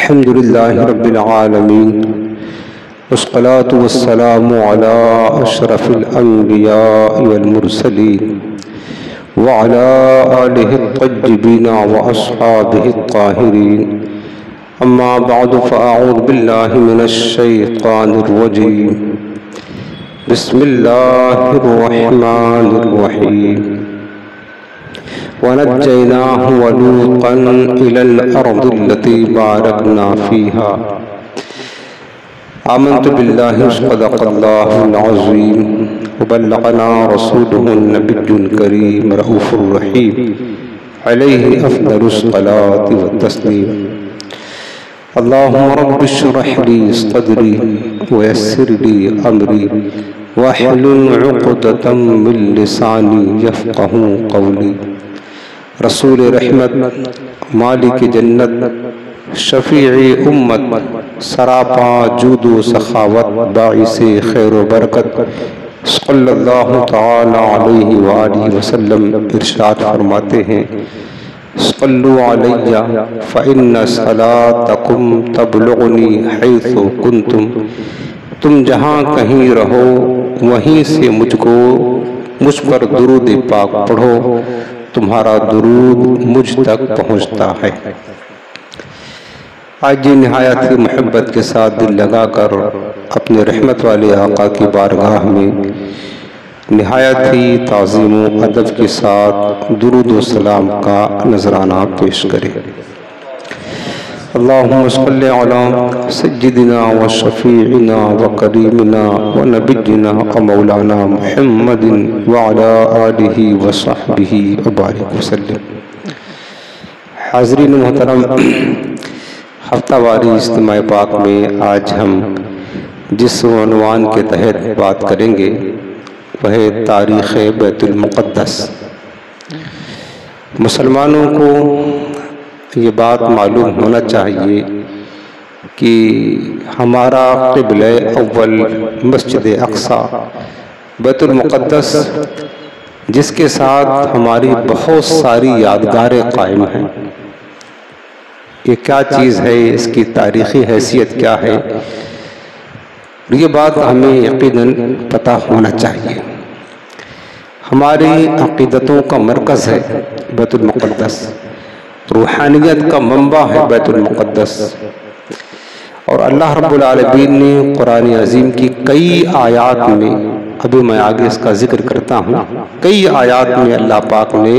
अल्हम्दुलिल्लाहि रब्बिल आलमीन वस्सलातु वस्सलामु अला अशरफिल अंबिया वल मुरसलीन व अला आलिहि त्तय्यिबीन व अस्हाबिहि त्ताहिरीन अम्मा बअद फ़अऊज़ु बिल्लाहि मिनश शैतानिर रजीम बिस्मिल्लाहिर रहमानिर रहीम वनज्जयनाहु व लूतन इलल अर्दिल्लती बारकना फ़ीहा आमन्तु बिल्लाहि सदक़ल्लाहुल अज़ीम व बल्लग़ना रसूलुहुन नबियुल करीम रऊफ़ुर रहीम अलैहि अफ़दलुस सलाति व तस्लीम। अल्लाहुम्मा रब्बिश्रह ली सदरी व यस्सिर ली अमरी वहलुल उक़दतम मिन लिसानी यफ़क़हू क़ौली। रसूल रहमत, मालिक जन्नत, शफ़ीए उम्मत, सरापा जूदो सखावत, बाइसे खैर व बरकत, सल्लल्लाहु तआला अलैहि व आलिहि वसल्लम इरशाद फरमाते हैं, सल्लु अलैया फ़इन्ना सलातकुम तबलुगनी हैसु कुन्तुम। तुम जहाँ कहीं रहो वहीं से मुझ पर दुरूद पाक पढ़ो, तुम्हारा दुरूद मुझ तक पहुँचता है। आज जी निहायत ही मोहब्बत के साथ दिल लगाकर अपने रहमत वाले आका की बारगाह में निहायत ही ताज़ीम व अदब के साथ दुरूद व सलाम का नजराना पेश करें। अल्लाहुम्मा सल्लि अला सय्यिदिना व शफ़ीइना व करीमिना व नबिय्यिना व मौलाना मुहम्मदिन व अला आलिहि व सहबिहि व बारिक वसल्लम। हाज़रीन मोहतरम, हफ्तावारी इज्तिमा पाक में आज हम जिस उन्वान के तहत बात करेंगे वह तारीख़ बैतुल मुक़द्दस। मुसलमानों को ये बात मालूम होना चाहिए कि हमारा क़िबला अव्वल मस्जिद अक़सा बैतुल मुक़द्दस, जिसके साथ हमारी बहुत सारी यादगारें कायम हैं। ये क्या चीज़ है, इसकी तारीख़ी हैसियत क्या है, ये बात हमें यकीनन पता होना चाहिए। हमारी अक़ीदतों का मरकज़ है बैतुल मुक़द्दस, रूहानियत का मंबा है बैतुल मुक़द्दस। और अल्लाह रब्बुल आलमीन ने कुरान अज़ीम की कई आयात में, अभी मैं आगे इसका जिक्र करता हूँ, कई आयात में अल्लाह पाक ने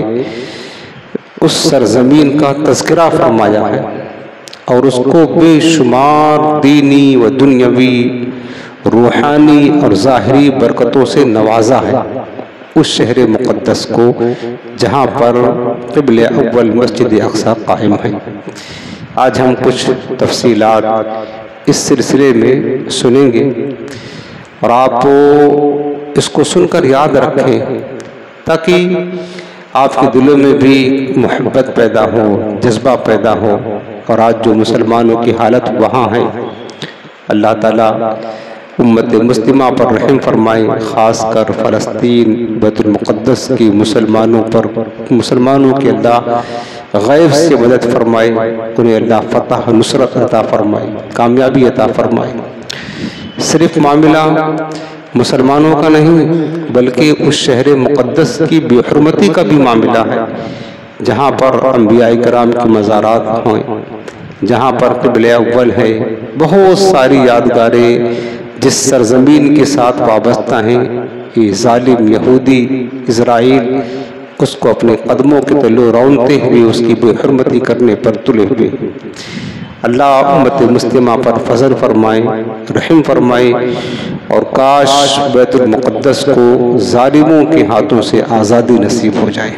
उस सरज़मीन का तज़किरा फरमाया है और उसको बेशुमार दीनी व दुनियावी, रूहानी और ज़ाहिरी बरकतों से नवाजा है। उस शहर मुक़द्दस को जहाँ पर क़िबला अव्वल मस्जिद अक़सा कायम है। आज हम कुछ तफ़सीलात इस सिलसिले में सुनेंगे और आप इसको सुनकर याद रखें ताकि आपके दिलों में भी मोहब्बत पैदा हो, जज्बा पैदा हो। और आज जो मुसलमानों की हालत वहाँ है, अल्लाह ताला उम्मत मुस्लिमा पर रहम फरमाए, ख़ासकर फ़लस्तीन बैतुल मुक़द्दस की मुसलमानों पर, मुसलमानों की अल्लाह गैब से मदद फरमाए, उन्हें अल्लाह फ़तह नुसरत अता फरमाए, कामयाबी अता फरमाए। सिर्फ मामला मुसलमानों का नहीं बल्कि उस शहर मुक़द्दस की बेहुरमती का भी मामला है, जहाँ पर अंबिया किराम की मज़ारात हों, जहाँ पर क़िबला अव्वल है। बहुत सारी यादगारें जिस सरज़मीन के साथ वाबस्ता हैं, ये ज़ालिम यहूदी इज़राइल उसको अपने कदमों के तले रौंदते हुए उसकी बेहुरमती करने पर तुले हुए। अल्लाह उम्मत मुस्लिमा पर फजल फरमाए, रहम फरमाए और काश बैतुल मुक़द्दस को ज़ालिमों के हाथों से आज़ादी नसीब हो जाए।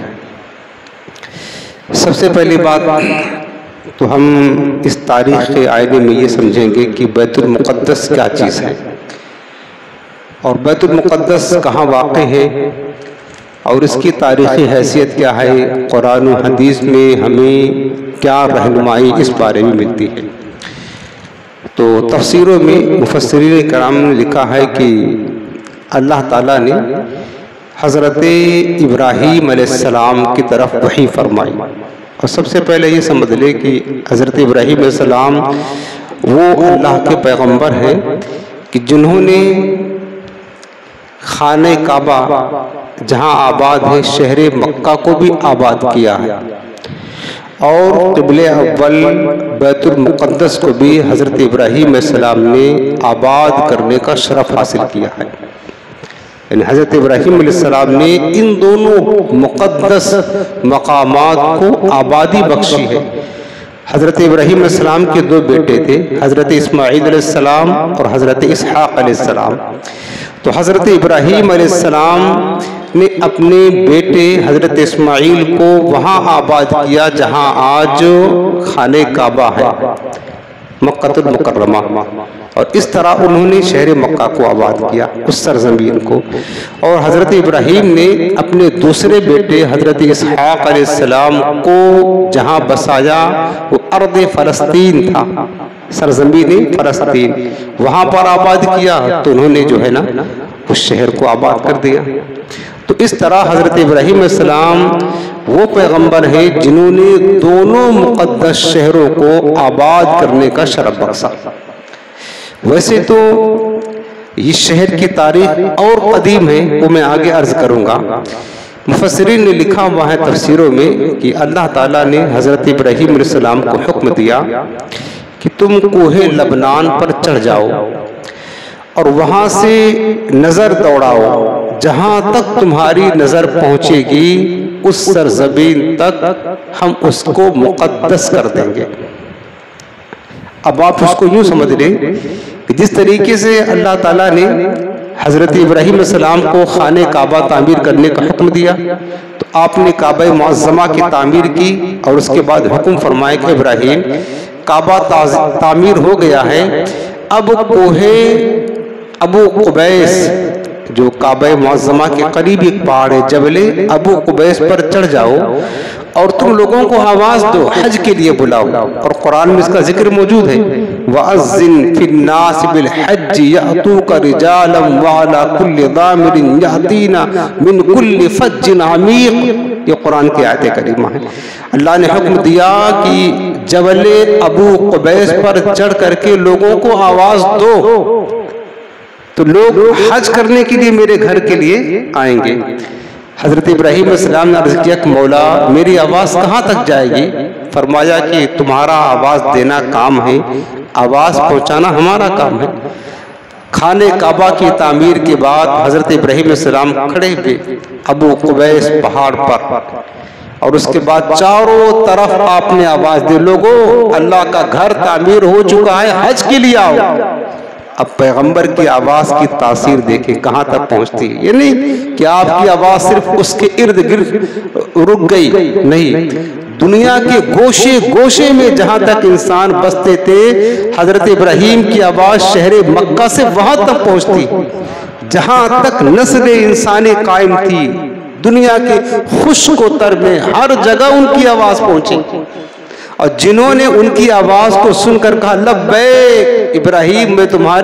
सबसे पहली बात तो हम इस तारीख़ के आईने में ये समझेंगे कि बैतुल मुक़द्दस क्या चीज़ है और बैतुल मुक़द्दस कहाँ वाक़ है और इसकी तारीख़ी हैसियत क्या है। कुरान और हदीस में हमें क्या रहनुमाई इस बारे में मिलती है। तो तफसीरों में मुफस्सिरीन किराम ने लिखा है कि अल्लाह ताला ने हज़रत इब्राहीम अलैहिस्सलाम की तरफ वही फरमाई और सबसे पहले ये समझ ले कि हज़रत इब्राहीम अलैहिस्सलाम वो अल्लाह के पैगंबर हैं कि जिन्होंने खाने काबा जहाँ आबाद है शहर मक्का को भी आबाद किया है और क़िबले अव्वल बैतुल मुक़द्दस को भी हज़रत इब्राहीम अलैहिस्सलाम ने आबाद करने का शरफ़ हासिल किया है। यानी हज़रत इब्राहीम अलैहिस्सलाम ने इन दोनों मुक़द्दस मकामात को आबादी बख्शी है। हज़रत इब्राहीम अलैहिस्सलाम के दो बेटे थे, हज़रत इस्माईल अलैहिस्सलाम और हज़रत इसहाक़ अलैहिस्सलाम। तो हज़रत इब्राहीम अलैहिस्सलाम ने अपने बेटे हज़रत इस्माईल को वहाँ आबाद किया जहाँ आज खाने काबा है, मक्कातुल मुकर्रमा, और इस तरह उन्होंने शहर मक्का को आबाद किया, उस सरजमीन को। और हज़रत इब्राहीम ने अपने दूसरे बेटे हज़रत इसहाक़ अलैहिस्सलाम को जहाँ बसाया वो अर्द फ़लस्तीन था, सरजमीन फ़लस्तीन, वहाँ पर आबाद किया। तो उन्होंने जो है ना उस शहर को आबाद कर दिया। तो इस तरह हज़रत इब्राहीम अलैहिस्सलाम वो पैगंबर है जिन्होंने दोनों मुक़द्दस शहरों को आबाद करने का शरफ़ बख्शा। वैसे तो इस शहर की तारीख और कदीम है, वो मैं आगे अर्ज़ करूँगा। मुफस्सिरीन ने लिखा हुआ है तफसीरों में कि अल्लाह ताला ने हज़रत इब्राहीम अलैहिस्सलाम को हुक्म दिया कि तुम कोहे लबनान पर चढ़ जाओ और वहाँ से नज़र दौड़ाओ, जहाँ तक तुम्हारी नज़र पहुँचेगी उस सरज़मीन तक हम उसको मुक़द्दस कर देंगे। अब आप उसको यूँ समझ लें कि जिस तरीके से अल्लाह ताला ने हज़रत इब्राहीम अलैहिस्सलाम को खाने काबा तामीर करने का हुक्म दिया, तो आपने काबा मुअज़्ज़मा की तामीर की और उसके बाद हुक्म फरमाया कि इब्राहीम काबा तामीर हो गया है, अब कोहे अबू कुबैस जो काबा मुअज़्ज़मा के करीब एक पहाड़ है जबले अबू कुबैस पर चढ़ जाओ और तुम लोगों को आवाज़ दो, हज के लिए बुलाओ। और कुरान में इसका जिक्र मौजूद है, वअज़्ज़िन फिन्नास बिल हज्ज यअतूका रिजालन व अला कुल्लि दामिरिन यअतीना मिन कुल्लि फज्जिन अमीक़। ये कुरान की आयत करीमा है। अल्लाह ने हुक्म दिया कि जबले अबू कुबैस पर चढ़ करके लोगों को आवाज़ दो तो लोग हज करने के लिए मेरे घर के लिए आएंगे। हज़रत इब्राहीम अलैहिस्सलाम ने अर्ज़ किया कि मौला मेरी आवाज़ कहाँ तक जाएगी? फरमाया कि तुम्हारा आवाज़ देना काम है, आवाज़ पहुँचाना हमारा काम है। खाने काबा की तामीर के बाद हज़रत इब्राहीम अलैहिस्सलाम खड़े हुए अबू कुबैस पहाड़ पर और उसके बाद चारों तरफ आपने आवाज़ दी, लोगों अल्लाह का घर तामीर हो चुका है, हज के लिए आओ। अब पैगंबर की आवाज़ की तासीर देखें कहाँ तक पहुँचती है। ये नहीं कि आपकी आवाज़ सिर्फ उसके इर्द गिर्द रुक गई, नहीं, दुनिया के गोशे गोशे में जहाँ तक इंसान बसते थे हज़रत इब्राहीम की आवाज़ शहर मक्का से वहाँ तक पहुँचती जहाँ तक नस्ल इंसानी कायम थी। दुनिया के खुश्कोतर में हर जगह उनकी आवाज़ पहुँची और जिन्होंने उनकी आवाज़ को सुनकर कहा लब्बैक इब्राहीम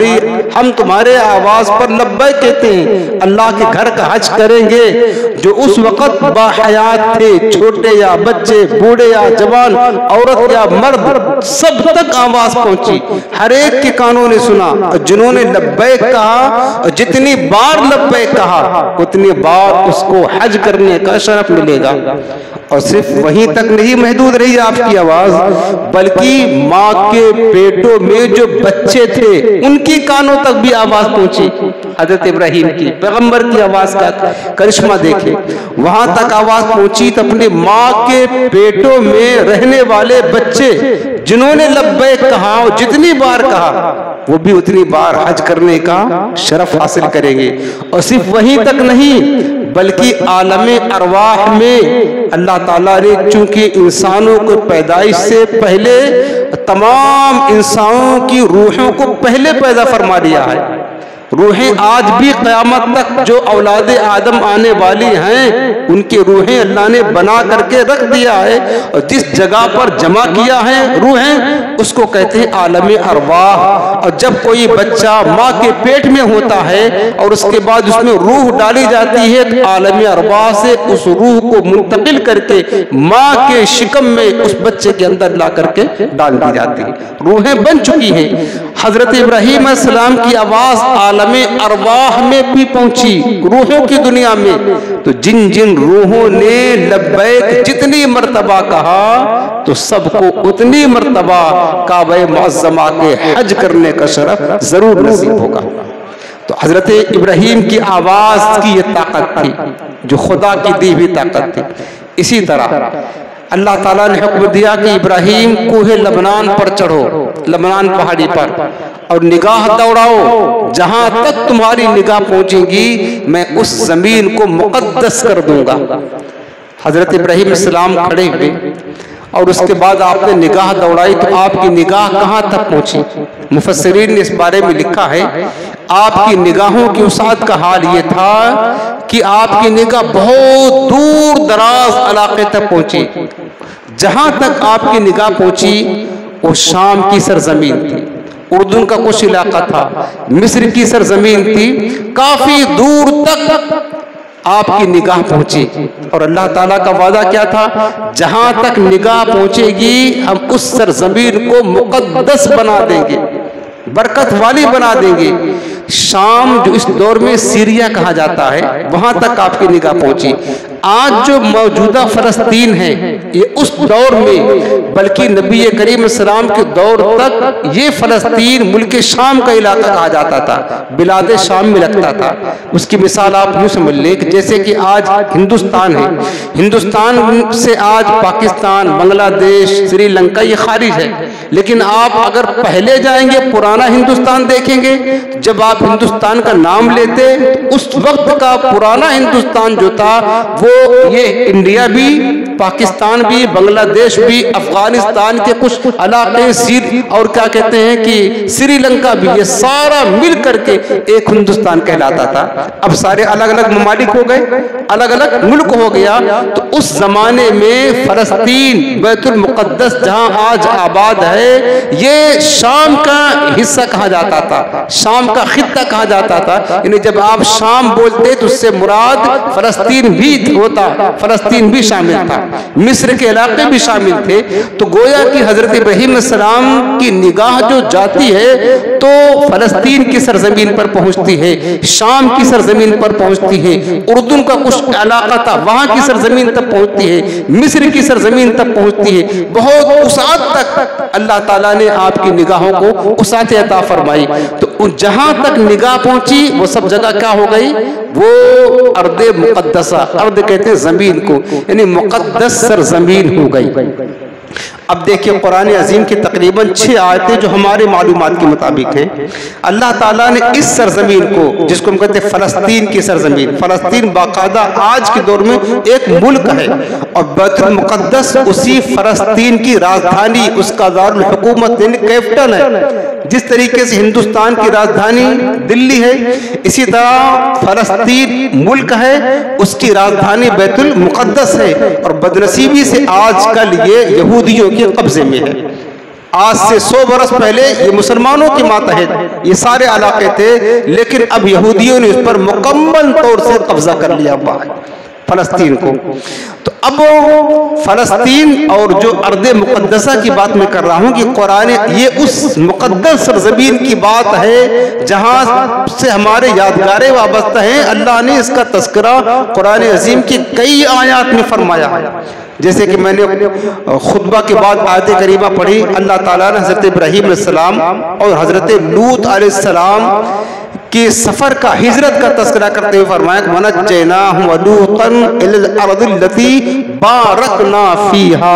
हम तुम्हारे आवाज़ पर लब्बैक कहते हैं, अल्लाह के घर का हज करेंगे, जो उस वक़्त बाहयात थे, छोटे या बच्चे, बूढ़े या जवान, औरत या मर्द, सब तक आवाज़ पहुंची, हर एक के कानों ने सुना। और जिन्होंने लब्बैक कहा और जितनी बार लब्बैक कहा उतनी बार उसको हज करने का शरफ मिलेगा। और सिर्फ वहीं तक नहीं महदूद रही आपकी आवाज़, बल्कि माँ के पेटों में जो बच्चे थे उनकी कानों तक भी आवाज़ पहुंची। हज़रत इब्राहीम की पैगंबर की आवाज़ का करिश्मा देखे, वहां तक आवाज़ पहुंची तो अपने माँ के पेटों में रहने वाले बच्चे जिन्होंने लब्बैक कहा और जितनी बार कहा वो भी उतनी बार हज करने का शरफ हासिल करेंगे। और सिर्फ वहीं तक नहीं बल्कि आलम अरवाह में अल्लाह ताला ने चूंकि इंसानों को पैदाइश से पहले तमाम इंसानों की रूहों को पहले पैदा फरमा दिया है रूहें आज भी क़यामत तक जो औलाद आदम आने वाली हैं उनकी रूहें अल्लाह ने बना करके रख दिया है, और जिस जगह पर जमा किया है रूहें उसको कहते हैं आलम अरवाह। और जब कोई बच्चा माँ के पेट में होता है और उसके बाद उसमें रूह डाली जाती है तो आलम अरवाह से उस रूह को मुंतकिल करके माँ के शिकम में उस बच्चे के अंदर ला करके डाल दी जाती है। रूहें बन चुकी हैं। हजरत इब्राहीम अलैहिस्सलाम की आवाज आलमे अरवाह में भी पहुंची, रूहों की दुनिया में। तो जिन जिन रूहों ने लब्बैक जितनी मर्तबा कहा तो सबको उतनी मर्तबा काबे मुअज़्ज़मा के हज करने का शरफ जरूर नसीब होगा। तो हजरत इब्राहीम की आवाज की ये ताकत थी जो खुदा की दी हुई ताकत थी। इसी तरह अल्लाह ताला ने हुक्म दिया कि इब्राहीम कोहे लबनान पर चढ़ो, लबनान पहाड़ी पर, और निगाह दौड़ाओ, जहां तक तुम्हारी निगाह पहुंचेगी मैं उस जमीन को मुकद्दस कर दूंगा। हजरत इब्राहीम सलाम खड़े हुए और उसके बाद आपने निगाह दौड़ाई तो आपकी निगाह कहां तक पहुंची? मुफस्सिरीन ने इस बारे में लिखा है आपकी निगाहों की वसाअत का हाल ये था कि आपकी निगाह बहुत दूर दराज इलाके तक पहुंची। जहां तक आपकी निगाह पहुंची वो शाम की सरजमीन थी, उर्दू का कुछ इलाका था, मिस्र की सरजमीन थी, काफी दूर तक आपकी निगाह पहुंची। और अल्लाह ताला का वादा क्या था? जहां तक निगाह पहुंचेगी हम उस सरजमीन को मुकद्दस बना देंगे, बरकत वाली बना देंगे। शाम जो इस दौर में सीरिया कहा जाता है वहां तक आपकी निगाह पहुंची। आज जो मौजूदा फलस्तीन है ये उस दौर में, बल्कि नबी करीम सलाम के दौर तक ये फलस्तीन मुल्क शाम का इलाका कहा जाता था, बिलाद शाम में लगता था। उसकी मिसाल आप यूँ समझ लें कि जैसे कि आज हिंदुस्तान है, हिंदुस्तान से आज पाकिस्तान, बांग्लादेश, श्रीलंका ये खारिज है। लेकिन आप अगर पहले जाएंगे पुराना हिंदुस्तान देखेंगे, जब आप हिंदुस्तान का नाम लेते उस वक्त का पुराना हिंदुस्तान जो था वो ये इंडिया भी, पाकिस्तान भी, बांग्लादेश भी, अफगानिस्तान के कुछ इलाके, सिर और क्या कहते हैं कि श्रीलंका भी, ये सारा मिल करके एक हिंदुस्तान कहलाता था। अब सारे अलग अलग ममालिक हो गए, अलग अलग मुल्क हो गया। तो उस जमाने में फलस्तीन बैतुल मुकद्दस जहां आज आबाद है ये शाम का हिस्सा कहा जाता था, शाम का खित्ता कहा जाता था। यानी जब आप शाम बोलते तो उससे मुराद फलस्तीन भी होता, फलस्तीन भी शामिल था, मिस्र के इलाके भी शामिल थे। तो गोया कि हजरत इब्राहीम सलाम की निगाह जो जाती है तो फलस्तीन की सरजमीन पर पहुंचती है, शाम की सरजमीन पर पहुंचती है, उर्दू का कुछ इलाका था वहां की सरजमीन तक पहुंचती है, मिस्र की सरजमीन तक पहुंचती है। बहुत उसात तक अल्लाह ताला ने आपकी निगाहों को उसात अता फरमाई। तो जहां तक निगाह पहुंची वो सब जगह क्या हो गई? वो अर्दे मुकद्दसा, अर्द कहते हैं जमीन को, यानी मुकद्दस सरजमीन हो गई। अब देखिए कुरान अजीम की तकरीबन 6 आयतें जो हमारे मालूमात के मुताबिक हैं। अल्लाह ताला ने इस सरजमीन को, जिसको हम कहते हैं फलस्तीन की सरजमीन, फलस्तीन बाकायदा आज के दौर में एक मुल्क है और बैतुल मुकद्दस उसी फलस्तीन की राजधानी, उसका दारुल हुकूमत यानी कैपिटल है। जिस तरीके से हिंदुस्तान की राजधानी दिल्ली है, इसी तरह फलस्तीन मुल्क है, उसकी राजधानी बैतुल मुकद्दस है। और बदनसीबी से आजकल ये यहूदियों के कब्जे में है। आज से 100 बरस पहले ये मुसलमानों के मातहत ये सारे इलाके थे, लेकिन अब यहूदियों ने उस पर मुकम्मल तौर से कब्जा कर लिया फलस्तीन को। तो अब फलस्तीन और जो अर्दे मुकद्दसा की बात मैं कर रहा हूँ कि कुरान ये उस मुकद्दस सरजमीन की बात है जहाँ से हमारे यादगारें वाबस्ता हैं। अल्लाह ने इसका तस्करा कुरान अजीम की कई आयात में फरमाया है। जैसे कि मैंने खुतबा के बाद आयत करीमा पढ़ी, अल्लाह ताला ने हजरत इब्राहीम अलैहिस्सलाम और हजरत लूत अलैहिस्सलाम के सफर का, हिजरत का तस्करा करते हुए फरमाया कि वनज्जैनाहु व लूतन इलल अर्दिल्लती बारकना फीहा।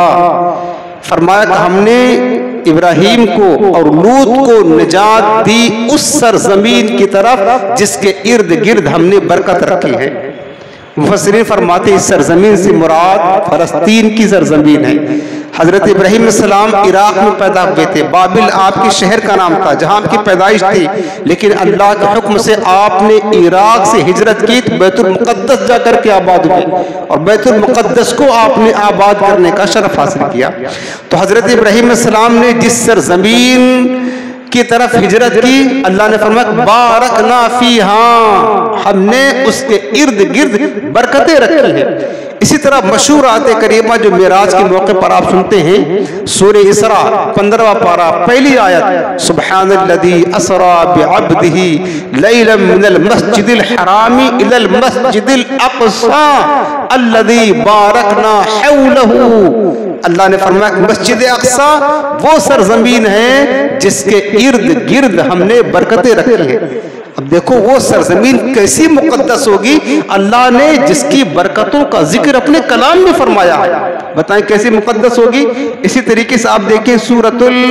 फरमाया कि हमने इब्राहीम को और लूत को निजात दी उस सरजमीन की तरफ जिसके इर्द गिर्द हमने बरकत रखी है। मुफस्सिरीन फरमाते इस सरजमीन से मुराद फलस्तीन की सरजमीन है। हजरत इब्राहिम सलाम इराक में पैदा हुए थे, बाबिल आपके शहर का नाम था जहां आपकी पैदाइश थी, लेकिन अल्लाह के हुक्म से आपने इराक से हिजरत की तो बैतुल मुक़द्दस जाकर के आबाद हुए और बैतुल मुक़द्दस को आपने आबाद करने का शरफ हासिल किया। तो हजरत इब्राहिम सलाम ने जिस सरजमीन की तरफ हिजरत की, अल्लाह ने फरमाया बारकना फीहा, हमने उसके इर्द गिर्द बरकतें रखी हैं। इसी तरह मशहूर आयत करीमा जो मेराज के मौके पर आप सुनते हैं, सूरे इसरा 15वां पारा पहली आयत, सुब्हानल्लज़ी असरा बिअब्दिही लैलन मिनल मस्जिदिल हरामी इलल मस्जिदिल अक़सा अल्लज़ी बारकना हौलहू। अल्लाह ने फरमाया मस्जिद अक़सा वो सरजमीन है जिसके इर्द गिर्द हमने बरकतें रखी हैं। अब देखो वो सरजमीन कैसी मुकद्दस होगी, अल्लाह ने जिसकी बरकतों का जिक्र अपने कलाम में फरमाया है, बताएं कैसी मुकद्दस होगी। इसी तरीके से आप देखें सूरतुल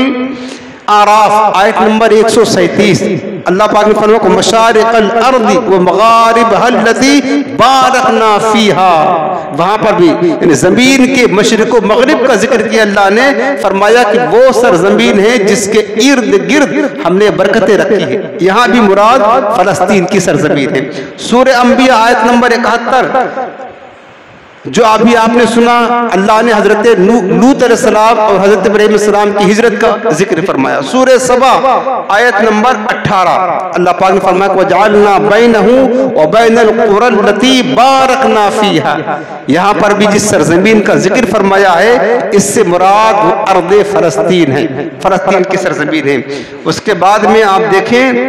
आराफ आयत नंबर 137, अल्लाह पाक ने फरमाया मशारिक़ल अर्दी व मगारिबहल लती बारकना फीहा, वहां पर भी यानी जमीन के मशरिक व मगरिब का जिक्र किया। अल्लाह ने फरमाया कि वो सरजमीन है जिसके इर्द गिर्द हमने बरकतें रखी है। यहाँ भी मुराद फलस्तीन की सरजमीन है। सूरह अंबिया आयत नंबर 71 जो अभी आपने सुना, अल्लाह ने हजरत लूत अलैहिस्सलाम और हजरत इब्राहीम अलैहिस्सलाम की हिजरत का जिक्र फरमाया। सूरह सबा आयत नंबर 18 अल्लाह पाक ने फरमाया वजअलना बैनहु व बैनल क़ुरल लती बारकना फीहा। यहाँ पर भी जिस सरजमीन का जिक्र फरमाया है इससे मुराद अर्द फलस्तीन है, फलस्तीन की सरजमीन है। उसके बाद में आप देखें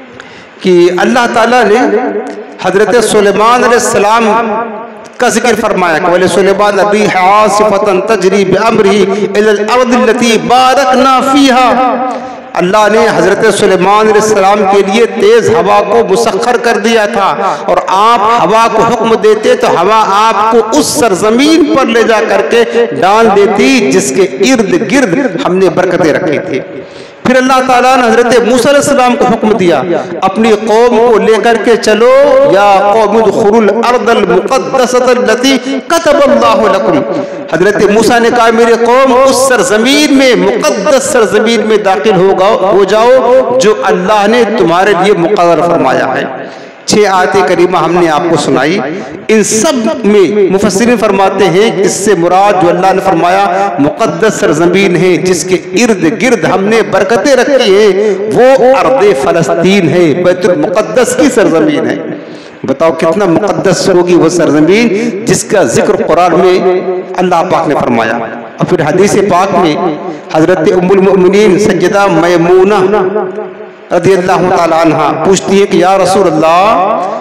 कि अल्लाह ताला ने हजरत सुलेमान अलैहिस्सलाम का जिक्र फरमाया कि सुलेमान नबी आसिफतन तजरी बिअम्रिही इलल अर्दिल लती बारकना फीहा। अल्लाह ने हजरत सुलेमान अलैहिस्सलाम के लिए तेज हवा को मुसख्खर कर दिया था और आप हवा को हुक्म देते तो हवा आपको उस सरजमीन पर ले जा करके डाल देती जिसके इर्द गिर्द हमने बरकतें रखी थी। फिर अल्लाह ताला ने हजरत मूसा अलैहिस्सलाम को हुक्म दिया अपनी कौम को लेकर के चलो, या कौम उदखुलुल अर्दल मुक़द्दसतल लती कतबल्लाहु लकुम। हजरत मूसा ने कहा मेरे कौम उस सरजमीन में, मुक़द्दस सरजमीन में दाखिल हो जाओ जो अल्लाह ने तुम्हारे लिए मुक़र्रर फरमाया है। 6 आयतें करीमा हमने आपको सुनाई। इन सब में मुफस्सिरीन फरमाते हैं इससे मुराद जो अल्लाह ने फरमाया मुक़द्दस सरजमीन है जिसके इर्द गिर्द हमने बरकतें रखी है, वो अर्द फलस्तीन है, बैतुल मुक़द्दस की सरजमीन है। बताओ कितना मुक़द्दस होगी वो सरजमीन जिसका जिक्र कुरान में अल्लाह पाक ने फरमाया। और फिर हदीस पाक में हजरत उम्मुल मोमिनीन सज्जदा मैमूना रज़ियल्लाहु ताला अन्हा पूछती है कि या रसूल अल्लाह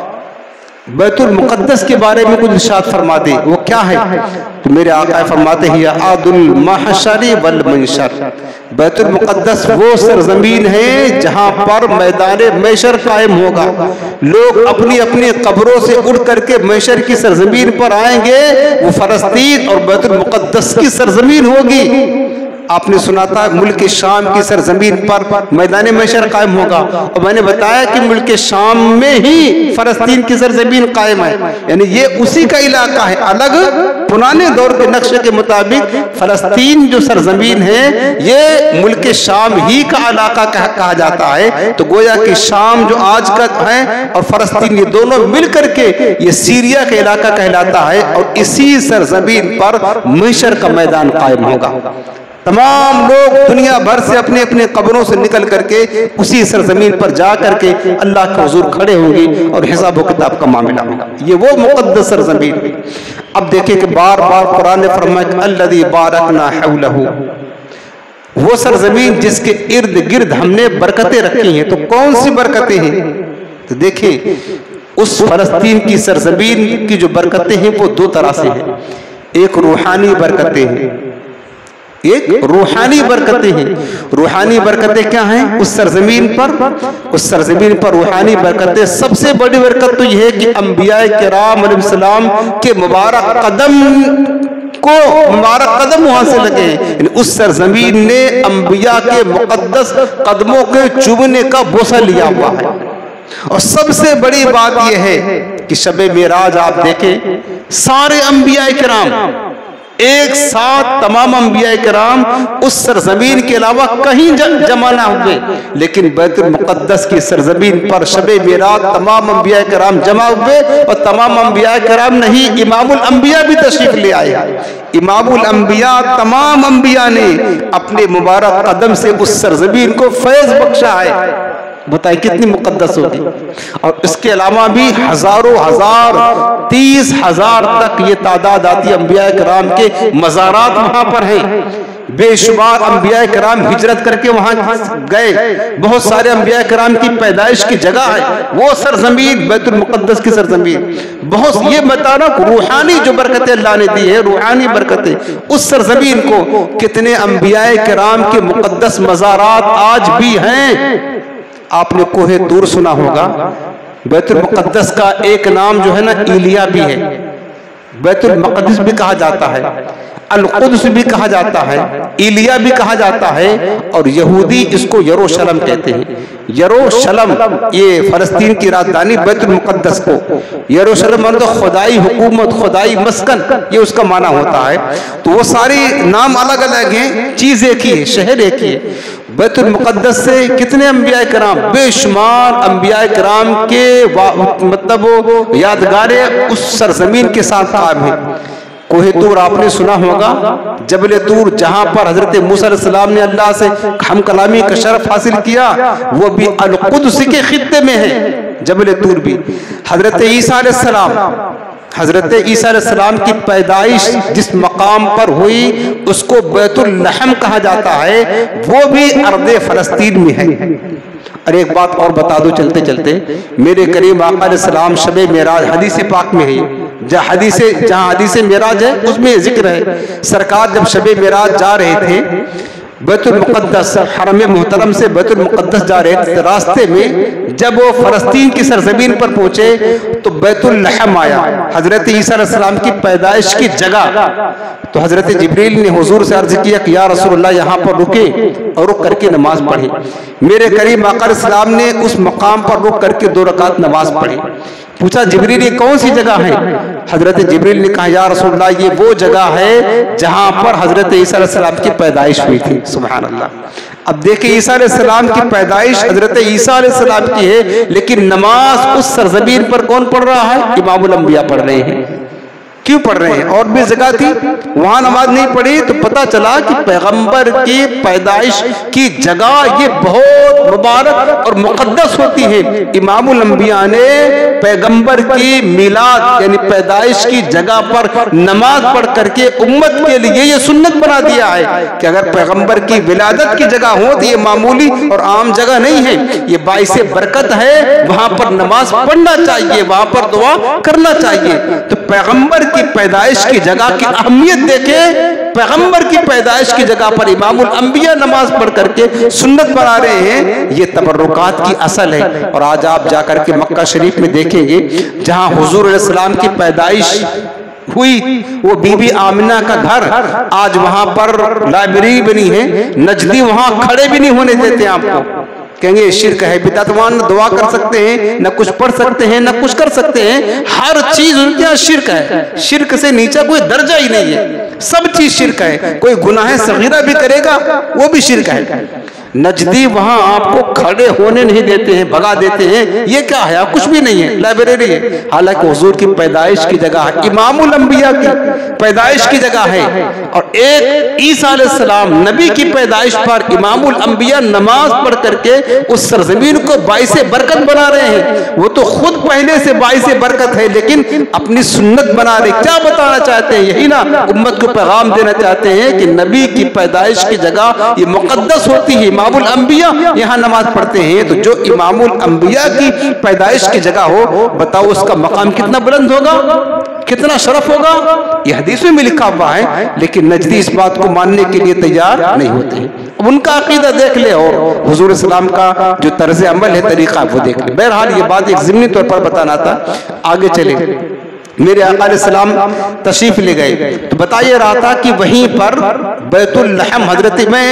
बैतुल मुक़द्दस के बारे में कुछ इरशाद फरमा दे, वो क्या है? तो मेरे आका फरमाते हैं या आदुल महशरी वल मंशर, बैतुल मुक़द्दस वो सरजमीन है जहां पर मैदान मैशर कायम होगा। लोग अपनी अपनी कब्रों से उठ करके मैशर की सरजमीन पर आएंगे, वो फलस्तीन और बैतुल मुक़द्दस की सरजमीन होगी। आपने सुना था मुल्क शाम की सरजमीन पर मैदान मैशर कायम होगा, और मैंने बताया कि मुल्क शाम में ही फलस्तीन की सरजमीन कायम है, यानी ये उसी का इलाका है। अलग पुराने दौर के नक्शे के मुताबिक फलस्तीन जो सरजमीन है ये मुल्क शाम ही का इलाका कहा जाता है। तो गोया कि शाम जो आज का है और फलस्तीन ये दोनों मिल करके ये सीरिया का इलाका कहलाता है, और इसी सरजमीन पर मैशर का मैदान कायम होगा। तमाम लोग दुनिया भर से अपने अपने कब्रों से निकल करके उसी सरजमीन पर जा करके अल्लाह के हुजूर खड़े होंगे और हिसाब किताब का मामला होगा। ये वो मुक़द्दस सरजमीन है। अब देखिए कि बार बार कुरान ने फरमाया अल्लज़ी बारकना हौलहू, वो सरजमीन जिसके इर्द गिर्द हमने बरकतें रखी हैं। तो कौन सी बरकतें हैं? तो देखिए उस फलस्तीन की सरजमीन की जो बरकतें हैं वो 2 तरह से हैं। एक रूहानी बरकतें हैं, एक रूहानी बरकतें हैं। रूहानी बरकतें क्या हैं? उस सरजमीन पर रूहानी बरकतें, सबसे बड़ी बरकत तो यह है कि अंबिया किराम अलैहिस्सलाम के मुबारक कदम वहां से लगे। उस सरजमीन ने अंबिया के मुक़द्दस कदमों के चूमने का बोसा लिया हुआ है। और सबसे बड़ी बात यह है कि शब मेराज आप देखें सारे अंबिया किराम एक साथ तमाम अंबिया किराम उस सरजमीन के अलावा कहीं जमा ना हुए, लेकिन बैतुल मुक़द्दस की सरजमीन पर शबे मेराज तमाम अंबिया किराम जमा हुए। और तमाम अंबिया किराम नहीं, इमामुल अंबिया भी तशरीफ ले आए। इमामुल अंबिया तमाम अंबिया ने अपने मुबारक कदम से उस सरजमीन को फैज बख्शा है। बताए कितनी मुकद्दस होगी। और इसके अलावा भी हजारों हजार 30,000 तक ये तादाद आती अंबिया किराम के मज़ारात वहां पर हैं। बेशुमार अंबिया किराम हिजरत करके वहां गए। बहुत सारे अंबिया किराम की पैदाइश की जगह है वो सरजमीन बैतुल मुक़द्दस की सरजमीन। बहुत ये बताना रूहानी जो बरकतें अल्लाह ने दी है, रूहानी बरकतें, उस सरजमीन को कितने अंबिया किराम के मुक़द्दस मज़ारात आज भी हैं। आपने कोहे तूर सुना होगा। बैतुल मुक़द्दस का एक नाम जो है ना इलिया भी है, बैतुल मक़दिस भी कहा जाता है, अल कुद्स भी कहा जाता है, इलिया भी कहा जाता है। और यहूदी इसको यरूशलेम कहते हैं। यरूशलेम ये फलस्तीन की राजधानी बैतुल मुक़द्दस को यरूशलेम मतलब खुदाई हुकूमत, खुदाई मस्कन, ये उसका माना होता है। तो वो सारी नाम अलग अलग हैं, चीज एक ही है, शहर एक ही है। बैतुल मुक़द्दस से कितने अंबिया किराम, बेशुमार अंबिया किराम के मतलब वो यादगारें उस सरजमीन के साथ कायम है। कोहे तूर आपने सुना होगा, जबल तूर जहां पर हजरत मूसा अलैहिस्सलाम ने अल्लाह से हम कलामी का शरफ हासिल किया, वो भी अल कुद्स के खित्ते में है। जबल तूर भी हजरत ईसा अलैहिस्सलाम की पैदाइश जिस मकाम पर हुई उसको बैतुल लहम कहा जाता है, वो भी अर्दे फलस्तीन में है। और एक बात और बता दो चलते चलते, मेरे करीम आका अलैहिस्सलाम शबे मेराज हदीस पाक में है, जहाँ हदीस मेराज है उसमें जिक्र है। सरकार जब शबे मेराज जा रहे थे बैतुल मुक़द्दस, हरम मोहतरम से बैतुल मुक़द्दस जा रहे थे, रास्ते में जब वो फलस्तीन की सरजमीन पर पहुंचे तो बैतुल लहम आया, हजरत ईसा अलैहिस्सलाम की पैदाइश की जगह। तो हजरत जिब्रील ने हुजूर से अर्ज किया कि या रसूलल्लाह यहाँ पर रुके और रुक करके नमाज पढ़े। मेरे करीम आका अलैहिस्सलाम ने उस मकाम पर रुक करके 2 रकात नमाज पढ़ी। पूछा जिब्रील ये कौन सी जगह है? हजरत जिब्रील ने कहा या रसूलल्लाह ये वो जगह है जहां पर हजरत ईसा अलैहिस्सलाम की पैदाइश हुई थी। सुभान अल्लाह। अब देखिए ईसा अलैहिस्सलाम की पैदाइश हजरत ईसा अलैहिस्सलाम की है, लेकिन नमाज उस सरजमीन पर कौन पढ़ रहा है? इमामुल अंबिया पढ़ रहे हैं। क्यों पढ़ रहे हैं? और भी जगह थी वहां नमाज नहीं पढ़ी, तो पता चला कि पैगंबर की पैदाइश की जगह ये बहुत मुबारक और मुकद्दस होती है। इमामुल अंबिया ने पैगंबर की मिलाद यानी पैदाइश की जगह पर नमाज पढ़ करके उम्मत के लिए ये सुन्नत बना दिया है कि अगर पैगंबर की विलादत की जगह हो तो ये मामूली और आम जगह नहीं है, ये बाइसे बरकत है, वहां पर नमाज पढ़ना चाहिए, वहां पर दुआ करना चाहिए। तो पैगंबर की पैदाइश की जगह की अहमियत देखे, पैगंबर की पैदाइश की जगह पर इमामुल अंबिया नमाज पढ़ करके सुन्नत बना रहे हैं, ये तबर्रुकात की असल है। और आज आप जाकर के मक्का शरीफ में देखेंगे जहां हुजूर अलैहिस्सलाम की पैदाइश हुई, वो बीबी आमिना का घर, आज वहां पर लाइब्रेरी बनी है, नजदी वहां खड़े भी नहीं होने देते आपको। कहेंगे शिर्क है, बिदअतवान, न दुआ कर सकते हैं, न कुछ पढ़ सकते हैं, न कुछ कर सकते हैं, हर चीज उनके यहाँ शिर्क है। शिर्क से नीचे कोई दर्जा ही नहीं है, सब चीज शिर्क है। कोई गुनाह सगीरा भी करेगा वो भी शिर्क है। नजदी वहां आपको खड़े होने नहीं देते हैं, भगा देते हैं। ये क्या है? कुछ भी नहीं है, लाइब्रेरी है। हालांकि हुजूर की पैदाइश की जगह है, इमामुल अंबिया की पैदाइश की जगह है। और एक ईसा अलैहिस्सलाम नबी की पैदाइश पर इमामुल अंबिया नमाज पढ़ करके उस सरजमीन को बाइसे बरकत बना रहे हैं। वो तो खुद पहले से बाइसे बरकत है, लेकिन अपनी सुन्नत बना रहे। क्या बताना चाहते हैं? यही ना उम्मत को पैगाम देना चाहते हैं कि नबी की पैदाइश की जगह ये मुकद्दस होती है, इमामुल अंबिया यहाँ नमाज पढ़ते हैं। तो जो इमामुल अंबिया की पैदाइश की जगह हो, बताओ उसका मकाम कितना बुलंद होगा, कितना शरफ होगा। यह हदीस में लिखा हुआ है, लेकिन नजदी इस बात को मानने के लिए तैयार नहीं होते। अब उनका अकीदा देख ले और हुजूर इस्लाम का जो तर्ज अमल है, तरीका, वो देख ले। बहरहाल ये बात एक ज़िम्नी तौर पर बताना था। आगे चले, मेरे आका अलैहिस्सलाम तशरीफ ले गए तो बताइए रहा था कि वहीं पर बैतुल लहम हजरत, मैं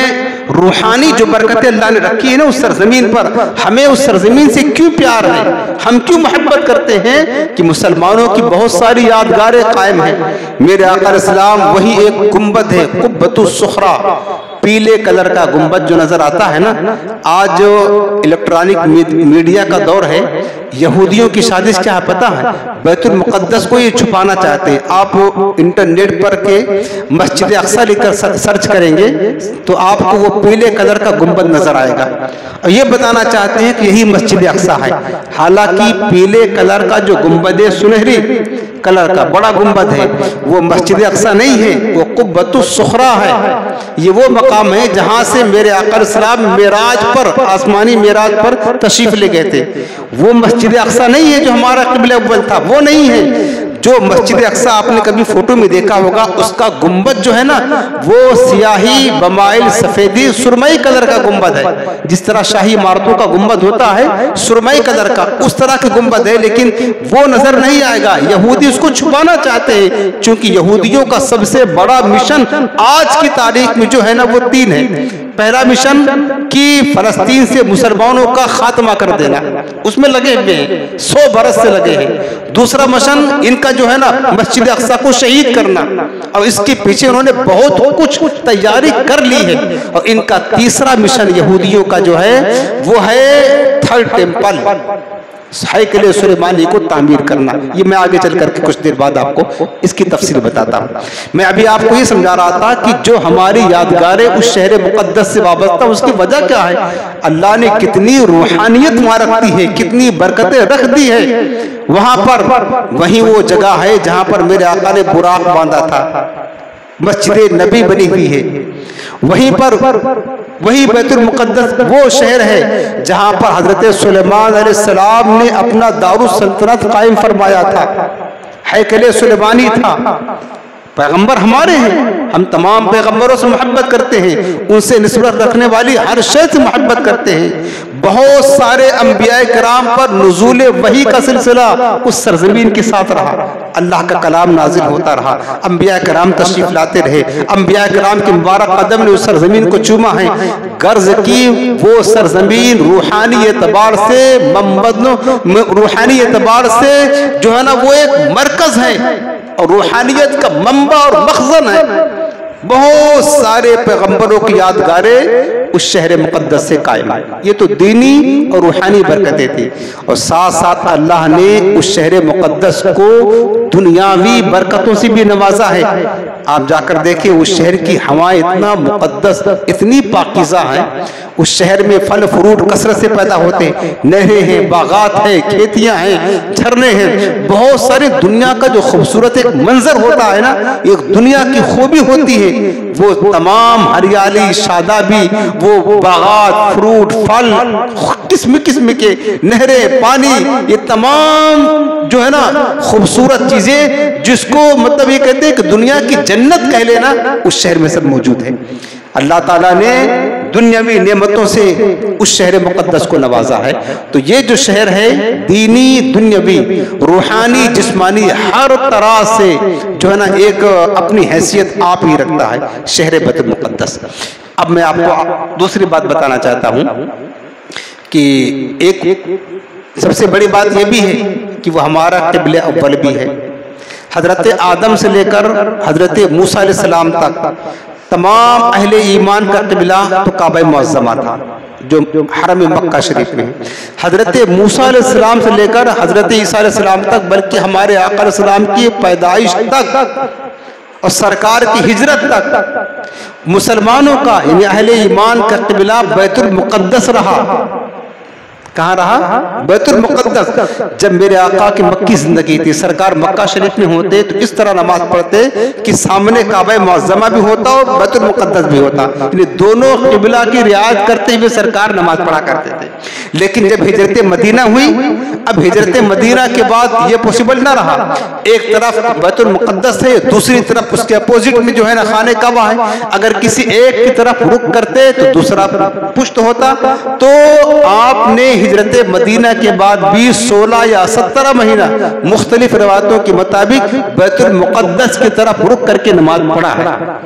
रूहानी जो बरकतें अल्लाह ने रखी है ना उस सरजमीन पर, हमें उस सरजमीन से क्यों प्यार है, हम क्यों मोहब्बत करते हैं कि मुसलमानों की बहुत सारी यादगारें कायम हैं। मेरे आका अलैहिस्सलाम वही एक गुंबद है, कुब्बतुस सुखरा, पीले कलर का गुंबद जो नजर आता है ना। आज जो इलेक्ट्रॉनिक मीडिया का दौर है, यहूदियों की साजिश क्या है पता है, बैतुल मुक़द्दस को ये छुपाना चाहते हैं। आप इंटरनेट पर के मस्जिद अक्सा लिखकर सर्च करेंगे तो आपको वो पीले कलर का गुंबद नजर आएगा और ये बताना चाहते हैं कि यही मस्जिद अक्सा है। हालांकि पीले कलर का जो गुंबद है, सुनहरी कलर का बड़ा गुंबद है, वो मस्जिद अक्सा नहीं है, वो कुब्बतुस सुखरा है। ये वो मकाम है जहां से मेरे आका अलैहिस्सलाम मेराज पर, आसमानी मेराज पर तशरीफ ले गए थे। वो मस्जिद अक्सा नहीं है जो हमारा क़िबला अव्वल था, वो नहीं है। जो मस्जिद अक्सा आपने कभी फोटो में देखा होगा, उसका गुंबद जो है ना वो सियाही बमाइल सफेदी सुरमई कलर का गुंबद है। जिस तरह शाही इमारतों का गुंबद होता है सुरमई कलर का, उस तरह के गुंबद है, लेकिन वो नजर नहीं आएगा। यहूदी उसको छुपाना चाहते हैं, क्योंकि यहूदियों का सबसे बड़ा मिशन आज की तारीख में जो है ना वो 3 है। पहला मिशन कि फलस्तीन से मुसलमानों का खात्मा कर देना, उसमें लगे हुए हैं, 100 बरस से लगे हैं। दूसरा मिशन इनका जो है ना मस्जिद अक्सा को शहीद करना, और इसके पीछे उन्होंने बहुत कुछ तैयारी कर ली है। और इनका तीसरा मिशन यहूदियों का जो है वो है 3rd टेम्पल, हैकल सुलेमानी को तामीर करना। ये मैं आगे चल करके कुछ देर बाद आपको इसकी तफसील बताता हूँ। मैं अभी आपको ये समझा रहा था कि जो हमारी यादगारें उस शहर मुक़द्दस से वाबस्ता, उसकी वजह क्या है। अल्लाह ने कितनी रूहानियत वहाँ रख दी है, कितनी बरकतें रख दी है वहाँ पर। वहीं वो जगह है जहाँ पर मेरे आका ने बुराक बांधा था, मस्जिद नबी बनी हुई है वहीं पर। वही बैतुल मुक़द्दस वो शहर है जहां पर हजरत सुलेमान अलैहिस्सलाम ने अपना दारुस सल्तनत कायम फरमाया था, हैकल सुलेमानी था। पैगंबर हमारे हैं, हम तमाम पैगंबरों से मोहब्बत करते हैं, उनसे निस्बत रखने वाली हर शय से मोहब्बत करते हैं। बहुत सारे अंबिया कराम पर नुज़ूल वही का सिलसिला उस सरजमीन के साथ रहा, अल्लाह का कलाम नाजिल होता रहा, अंबिया कराम तशरीफ लाते रहे, अंबिया कराम के मुबारक कदम ने उस सरजमीन को चूमा है। गर्ज की वो सरजमीन रूहानी एतबार से रूहानी एतबार से जो है ना वो एक मरकज है और रूहानियत का मंबा और मखज़न है। बहुत सारे पैगंबरों की यादगारें उस शहर मुक़द्दस से कायम है। ये तो दीनी और रूहानी बरकतें थी, और साथ साथ अल्लाह ने उस शहर मुक़द्दस को दुनियावी बरकतों से भी नवाजा है। आप जाकर देखिए उस शहर की हवाएं इतना मुक़द्दस, इतनी पाकीज़ा है। उस शहर में फल फ्रूट कसरत से पैदा होते हैं, नहरें हैं, बागात हैं, खेतियां हैं, झरने हैं, बहुत सारी दुनिया का जो खूबसूरत एक मंजर होता है ना, एक दुनिया की खूबी होती है, वो तमाम हरियाली शादाबी, वो बागात, फ्रूट, फल, किस्म किस्म के नहरें, पानी, ये तमाम जो है ना खूबसूरत चीजें जिसको मतलब ये कहते हैं कि दुनिया की जन्नत कह लेना, उस शहर में सब मौजूद है। अल्लाह ताला ने दुनियावी नेमतों से उस शहर मुक़द्दस को नवाजा है। तो ये जो शहर है दीनी, दुनियावी, रूहानी, जिस्मानी हर तरह से जो है ना एक अपनी हैसियत आप ही रखता है शहर बैतुल मुक़द्दस। अब मैं आपको दूसरी बात बताना चाहता हूँ कि एक सबसे बड़ी बात यह भी है कि वो हमारा क़िबला अव्वल भी है। हजरत आदम से लेकर हजरत मूसा अलैहिस्सलाम तक तमाम अहले ईमान का क़िबला तो काबा मुअज़्ज़मा था जो हरम मक्का शरीफ में। हजरत मूसा अलैहिस्सलाम से लेकर हजरत ईसा अलैहिस्सलाम तक, बल्कि हमारे आका अलैहिस्सलाम की पैदाइश तक और सरकार की हिजरत तक मुसलमानों का यानी अहले ईमान का क़िबला बैतुल मुक़द्दस रहा। कहाँ रहा? बैतुल मुक़द्दस। जब मेरे आका की मक्की जिंदगी थी, सरकार मक्का शरीफ में होते तो इस तरह नमाज पढ़ते कि सामने काबा मुअज़्ज़मा भी होता और बैतुल मुक़द्दस भी होता, यानी दोनों क़िबला की रियायत करते हुए सरकार नमाज पढ़ा करते थे। लेकिन जब हिजरत मदीना हुई, अब हिजरत मदीना के बाद ये पॉसिबल ना रहा। एक तरफ बैतुल मुक़द्दस है, दूसरी तरफ उसके अपोजिट में जो है ना खाने काबा है। अगर किसी एक की तरफ रुख करते तो दूसरा पुष्ट होता। तो आपने हिजरत मदीना के बाद 20, 16 या 17 महीना मुख्तलिफ रवायतों के मुताबिक बैतुल मुक़द्दस की तरफ रुख करके नमाज पढ़ा है।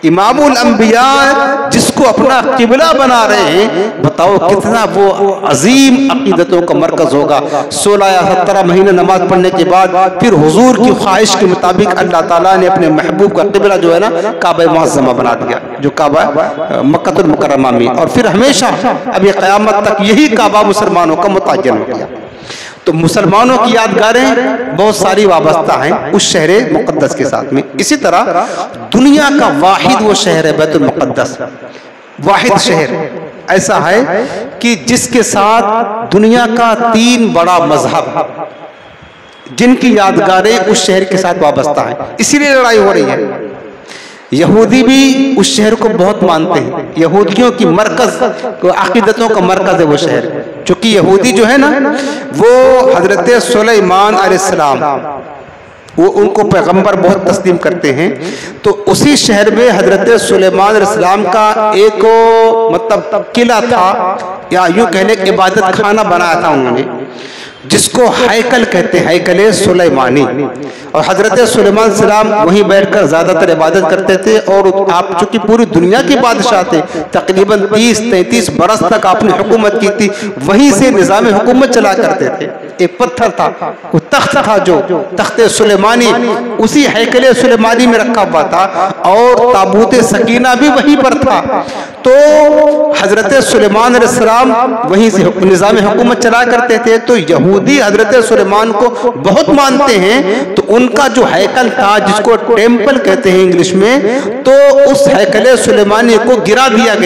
इमामुल अंबिया जिसको अपना किबला बना रहे हैं, बताओ कितना वो अजीम अकीदतों का मरकज होगा। 16 या 17 महीने नमाज पढ़ने के बाद फिर हुजूर की ख्वाहिश के मुताबिक अल्लाह ताला ने अपने महबूब का किबला जो है ना काबा मुअज़्ज़मा बना दिया, जो काबा मक्कातुल मुकर्रमा में, और फिर हमेशा अभी क़यामत तक यही काबा मुसलमानों का मुतय्यन हो गया। तो मुसलमानों की यादगारें बहुत सारी वाबस्ता हैं उस शहर मुक़द्दस के साथ में। इसी तरह दुनिया का वाहिद वो शहर है बैतुल मुक़द्दस, वाहिद शहर ऐसा है कि जिसके साथ दुनिया का 3 बड़ा मजहब जिनकी यादगारें उस शहर के साथ वाबस्ता है, इसीलिए लड़ाई हो रही है। यहूदी भी उस शहर को बहुत मानते हैं, यहूदियों की मरकज अकीदतों का मरकज है वो शहर, क्योंकि यहूदी जो है ना वो हजरत सुलेमान अलैहिस्सलाम वो उनको पैगंबर बहुत तस्लीम करते हैं। तो उसी शहर में हजरत सुलेमान अलैहिस्सलाम का एक मतलब किला था, या यूं कह लें इबादत खाना बनाया था उन्होंने, जिसको हैकल कहते हैं, हैकल सुलेमानी। और हजरत सुलेमान सलाम वहीं बैठकर ज़्यादातर इबादत करते थे। और आप चूंकि पूरी दुनिया के बादशाह थे, तकरीबन 30-33 बरस तक आपने हुकूमत की थी, वहीं से निज़ाम हुकूमत चला करते थे। एक पत्थर था, वो तख्त था जो तख्ते सुलेमानी, उसी हैकल सुलेमानी में रखा हुआ था, और ताबूत सकीना भी वहीं पर था। तो हजरत सुलेमान अलैहिस्सलाम वहीं से निज़ाम हुकूमत चला करते थे। तो यहूदी हजरत सुलेमान को बहुत मानते हैं। तो उनका जो हैकल था, जिसको टेम्पल कहते हैं इंग्लिश में, तो उस हैकल सुलेमानी को गिरा दिया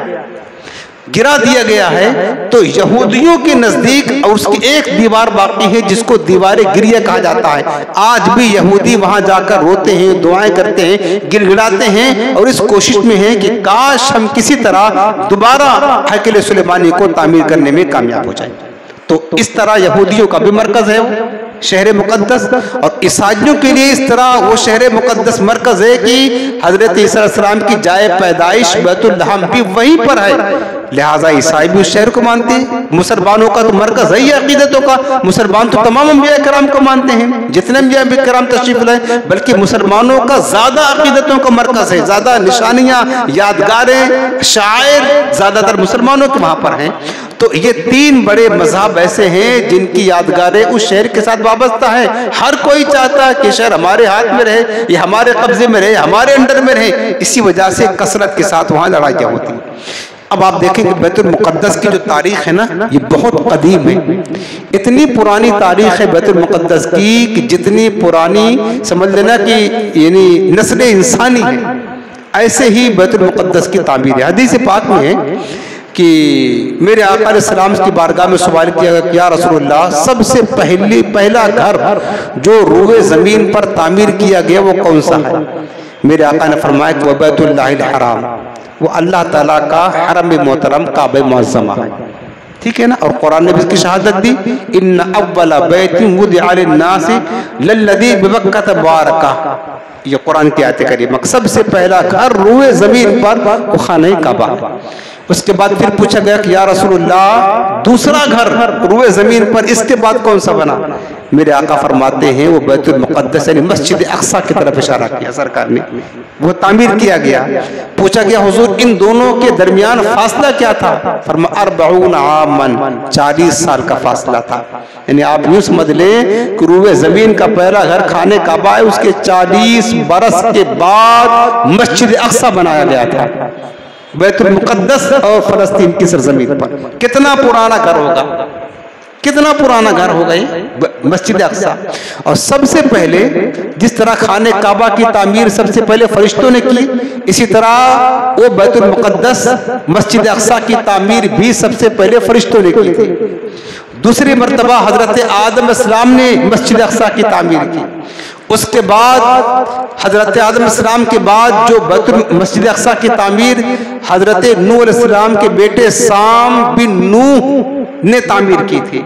गया है। तो यहूदियों के नजदीक उसकी एक दीवार बाकी है जिसको दीवार गिरिया कहा जाता है। आज भी यहूदी वहां जाकर रोते हैं, दुआएं करते हैं, गिड़गिड़ाते हैं, और इस कोशिश में हैं कि काश हम किसी तरह दोबारा हैकल सुलेमानी को तामीर करने में कामयाब हो जाए। तो इस तरह यहूदियों का भी मरकज है शहर मुक़द्दस, और ईसाइयों के लिए इस तरह वो शहर मुक़द्दस मरकज है कि हजरत ईसा अलैहिस्सलाम की जाए पैदाइश बैतुल लहम भी वहीं पर है। लिहाजा ईसाई भी उस शहर को मानते हैं। मुसलमानों का तो मरकज है ही अकीदतों का, मुसलमान तो तमाम अंबिया किराम को मानते हैं, जितने अंबिया किराम तशरीफ लाए, बल्कि मुसलमानों का ज्यादा अकीदतों का मरकज है, ज्यादा निशानियां, यादगारें, शायर ज्यादातर मुसलमानों के वहां पर हैं। तो ये 3 बड़े मजहब ऐसे हैं जिनकी यादगारें उस शहर के साथ वाबस्ता है। हर कोई चाहता है कि शहर हमारे हाथ में रहे, ये हमारे कब्जे में रहे, हमारे अंडर में रहे। इसी वजह से कसरत के साथ वहां लड़ाइयाँ होती हैं। अब आप देखेंगे बैतुल मुक़द्दस की जो तारीख है ना, ये बहुत कदीम है। इतनी पुरानी तारीख है बैतुल मुक़द्दस की कि जितनी पुरानी समझ लेना कि यानी नस्ल इंसानी है, ऐसे ही बैतुल मुक़द्दस की तामीर है। हदीस पाक में है कि मेरे आका अलैहिस्सलाम की बारगाह में सवाल किया गया कि या रसूलुल्लाह, सबसे पहला घर जो रूए ज़मीन पर तामीर किया गया वो कौन सा है? मेरे आका ने फरमाया कि वह बैतुल्लाहिल हराम, वो अल्लाह ताला का हरम मोहतरम काबा मुअज़्ज़मा है। ठीक है ना। और कुरान ने भी इसकी शहादत दी, इन्ना अव्वला बैतिन वुदिअ लिन्नासि लल्लज़ी बिबक्कत मुबारका, ये कुरान की आयत करीमा। सबसे पहला घर रूए ज़मीन पर वो खाने काबा। उसके बाद फिर पूछा गया कि या रसूलुल्लाह, दूसरा घर रूए ज़मीन पर इसके बाद कौन सा बना? मेरे आका फरमाते हैं वो बैतुल मुक़द्दस यानी मस्जिद अक़सा की तरफ इशारा किया सरकार ने, वो तामीर किया गया। पूछा गया हुजूर इन दोनों के दरमियान फासला क्या था? फरमाया 40 आमन, 40 साल का फासला था। यानी आप यूं समझ लें कि रूए ज़मीन का पहला घर खाने काबा है, उसके 40 बरस के बाद मस्जिद अक़सा बनाया गया था। बैतुल मुक़द्दस और फ़लस्तीन की सरज़मीन पर कितना पुराना घर होगा, कितना पुराना घर होगा ये मस्जिद अक़सा। और सबसे पहले जिस तरह खाने काबा की तामीर सबसे पहले फरिश्तों ने की, इसी तरह वो बैतुल मुक़द्दस मस्जिद अक़सा की तामीर भी सबसे पहले फरिश्तों ने की थी। दूसरी मर्तबा हजरत आदम अलैहिस्सलाम ने मस्जिद अक़सा की तामीर की। उसके बाद हजरत आदम अलैहिस्सलाम के बाद जो बैतुल मस्जिद अक़सा की तामीर हजरत नूह अलैहिस्सलाम के बेटे साम बिन नूह ने तामीर की थी,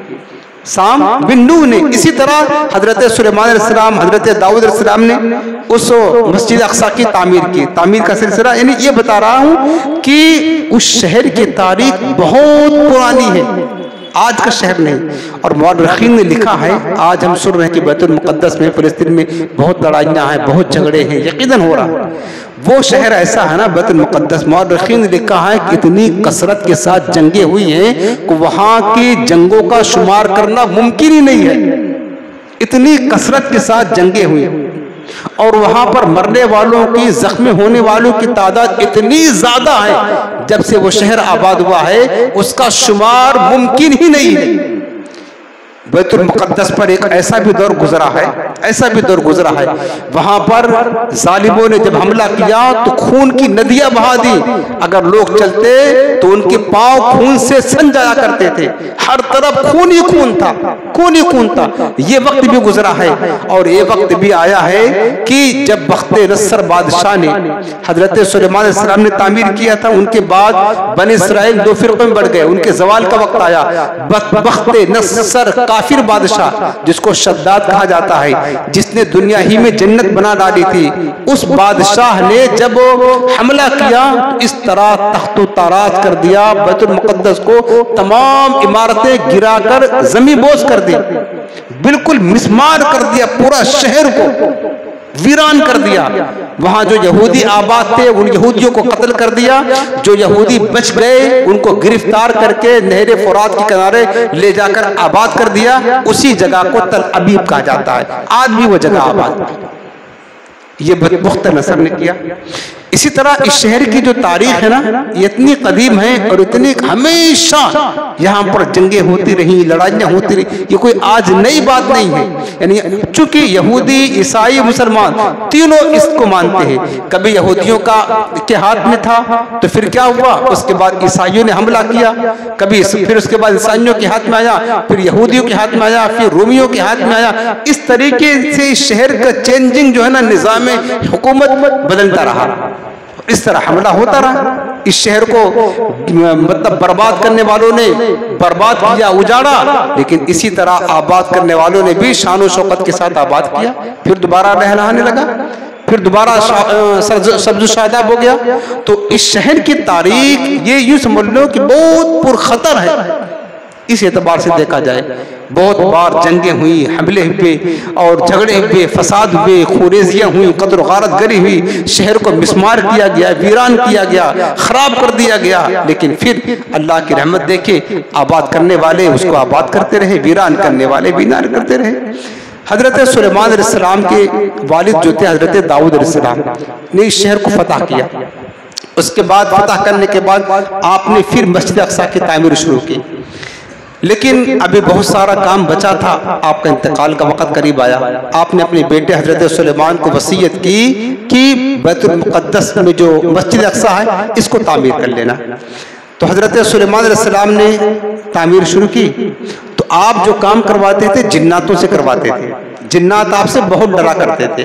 साम बिन नूह ने। इसी तरह हजरत सुलेमान अलैहिस्सलाम, हजरत दाऊद अलैहिस्सलाम ने उस मस्जिद अक़सा की तामीर की। तामीर का सिलसिला यानी ये बता रहा हूँ कि उस शहर की तारीख बहुत पुरानी है, आज का शहर नहीं। और मुअर्रिखीन ने लिखा है, आज हम सुन रहे हैं कि बैतुल मुक़द्दस में फ़लस्तीन में बहुत लड़ाइयाँ हैं, बहुत झगड़े हैं, यकीनन हो रहा है। वो शहर ऐसा है ना बैतुल मुक़द्दस, मौरख़ीन ने लिखा है कि इतनी कसरत के साथ जंगें हुई हैं कि वहाँ की जंगों का शुमार करना मुमकिन ही नहीं है। इतनी कसरत के साथ जंगें हुई और वहाँ पर मरने वालों की, जख्मी होने वालों की तादाद इतनी ज्यादा है, जब से वो शहर आबाद हुआ है उसका शुमार मुमकिन ही नहीं है। बैतुल मुक़द्दस पर एक ऐसा भी दौर गुजरा है, ऐसा भी दौर गुजरा है, वहां पर जालिमों ने जब हमला किया तो खून की नदियां बहा दी। अगर लोग चलते तो उनके पांव खून से सन जाया करते थे, हर तरफ खून ही खून था, खून ही खून था। ये वक्त भी गुजरा है और ये वक्त भी आया है कि जब बख्ते नस्र बादशाह ने हजरत सुलेमान अलैहिस्सलाम ने तामीर किया था, उनके बाद बनी इस्राइल दो फिरकों में बढ़ गए, उनके जवाल का वक्त आया। बख्ते नस्र काफिर बादशाह, जिसको शद्दाद कहा जाता है, जिसने दुनिया ही में जन्नत बना डाली थी, उस बादशाह ने जब हमला किया तो इस तरह तख्तो ताराज कर दिया, बैतुल मुक़द्दस को तमाम इमारतें गिराकर जमीन बोझ कर दी, बिल्कुल मिस्मार कर दिया, पूरा शहर को वीरान कर दिया। वहां जो यहूदी आबाद थे उन यहूदियों को कत्ल कर दिया, जो यहूदी बच गए उनको गिरफ्तार करके नहर फुरात के किनारे ले जाकर आबाद कर दिया। उसी जगह को तल अबीब कहा जाता है, आज भी वो जगह आबाद। ये बख्ते नस्र ने किया। इसी तरह इस शहर की जो तारीख है ना, ये इतनी कदीम है और इतनी हमेशा यहाँ पर जंगें होती रही, लड़ाइयाँ होती रही, ये कोई आज नई बात नहीं है। यानी चूंकि यहूदी, ईसाई, मुसलमान तीनों इसको मानते हैं। कभी यहूदियों के हाथ में था तो फिर क्या हुआ, उसके बाद ईसाइयों ने हमला किया, कभी फिर उसके बाद ईसाइयों के हाथ में आया, फिर यहूदियों के हाथ में आया, फिर रोमियों के हाथ में आया। इस तरीके से शहर का चेंजिंग जो है ना, निज़ाम हुकूमत बदलता रहा, इस तरह हमला होता रहा। इस शहर को मतलब बर्बाद करने वालों ने बर्बाद किया, उजाड़ा, लेकिन इसी तरह आबाद करने वालों ने भी शान और शौकत के साथ आबाद किया। फिर दोबारा लहलहाने लगा, फिर दोबारा सब्ज़ शादाब हो गया। तो इस शहर की तारीख ये यूं समझ लो कि बहुत पुरखतर है। इस एतबार से देखा जाए, बहुत बार जंगें हुई, हमले हुए और झगड़े हुए, फसाद हुए, खुरेजियाँ हुई, कत्ल गारत गरी हुई, शहर को मिस्मार किया गया, वीरान किया गया, खराब कर दिया गया। लेकिन फिर अल्लाह की रहमत देखे, आबाद करने वाले उसको आबाद करते रहे, वीरान करने वाले वीरान करते रहे। हजरत सुलेमान अलैहिस्सलाम के वालिद जो थे हजरत दाऊद अलैहिस्सलाम ने इस शहर को फतह किया। उसके बाद फतह करने के बाद आपने फिर मस्जिद अक्सा की तामीर शुरू की, लेकिन अभी बहुत सारा काम बचा था। आपका इंतकाल का वक़्त करीब आया। आपने अपने बेटे हजरत सुलेमान को वसीयत की कि बैतुल मुक़द्दस में जो मस्जिद अक्सा है इसको तामीर कर लेना। तो हजरत सुलेमान अलैहिस्सलाम ने तामीर शुरू की। तो आप जो काम करवाते थे जिन्नातों से करवाते थे, जिन्नात आपसे बहुत डरा करते थे।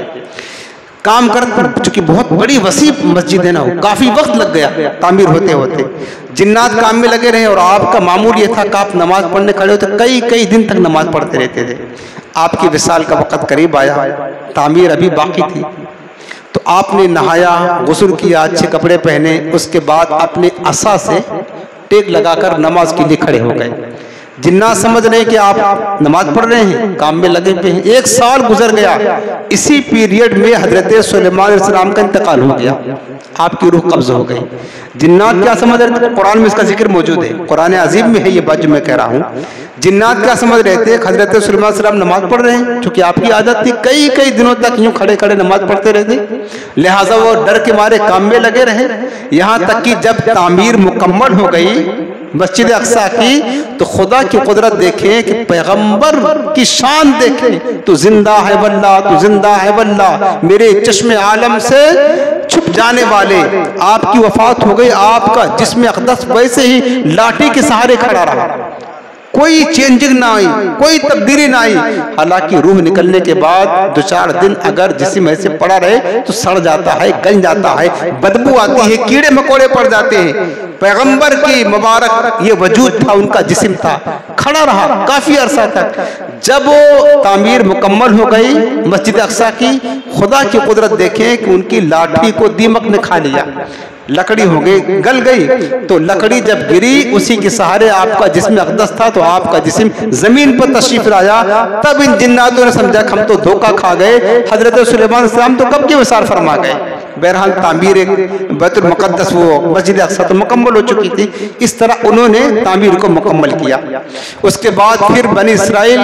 काम कर, चूंकि बहुत बड़ी वसी मस्जिद है ना, काफी वक्त लग गया तामीर होते होते, जिन्नात काम में लगे रहे और आपका मामूल ये था कि आप नमाज पढ़ने खड़े होते, कई कई दिन तक नमाज पढ़ते रहते थे। आपकी विसाल का वक़्त करीब आया, तामीर अभी बाकी थी। तो आपने नहाया, गुस्ल किया, अच्छे कपड़े पहने, उसके बाद अपने असा से टेक लगाकर नमाज के लिए खड़े हो गए। जिन्नात समझ रहे कि आप नमाज पढ़ रहे हैं, काम में लगे हुए हैं। 1 साल गुजर गया। इसी पीरियड में हजरत सुलेमान अलैहिस्सलाम का इंतकाल हो गया, आपकी रूह कब्ज हो गई। जिन्नात क्या समझ रहे थे, कुरान में इसका जिक्र मौजूद है, कुरान अजीम में है ये बात जो मैं कह रहा हूँ। जिन्नात क्या समझ रहे थे, हजरत सुलेमान अलैहिस्सलाम नमाज पढ़ रहे हैं, क्योंकि आपकी आदत थी कई कई दिनों तक यूं खड़े खड़े नमाज पढ़ते रहते, लिहाजा वो डर के मारे काम में लगे रहे। यहाँ तक कि जब तामीर मुकम्मल हो गई मस्जिद अक्सा की, तो खुदा की कुदरत देखें कि पैगंबर की शान देखें, तो जिंदा है वल्लाह, तो जिंदा है वल्लाह, मेरे चश्मे आलम से छुप जाने वाले, आपकी वफात हो गई। आपका जिस्म अक़दस वैसे ही लाठी के सहारे खड़ा रहा, कोई चेंजिंग ना आई, कोई तब्दीली ना आई। हालांकि रूह निकलने के बाद 2-4 दिन अगर जिस्म ऐसे पड़ा रहे तो सड़ जाता है, गल जाता है, बदबू आती है, कीड़े मकोड़े पड़ जाते हैं। पैगंबर की मुबारक ये वजूद था, उनका जिस्म था, खड़ा रहा काफी अरसा तक। जब वो तामीर मुकम्मल हो गई मस्जिद अक्सा की, खुदा की कुदरत देखें कि उनकी लाठी को दीमक ने खा लिया, लकड़ी हो गई, गल गई। तो लकड़ी जब गिरी, उसी के सहारे आपका जिस्म अक़दस था, तो आपका जिस्म जमीन पर तशरीफ लाया। तब इन जिन्नातों ने समझा हम तो धोखा खा गए, हजरत सुलेमान अलैहिस्सलाम तो कब के विसार फरमा गए, बहरहाल तामीर बैतुल मुक़द्दस वो मस्जिद अक़सा तो मुकम्मल हो चुकी थी। इस तरह उन्होंने तामीर को मुकम्मल किया। उसके बाद फिर बनी इसराइल,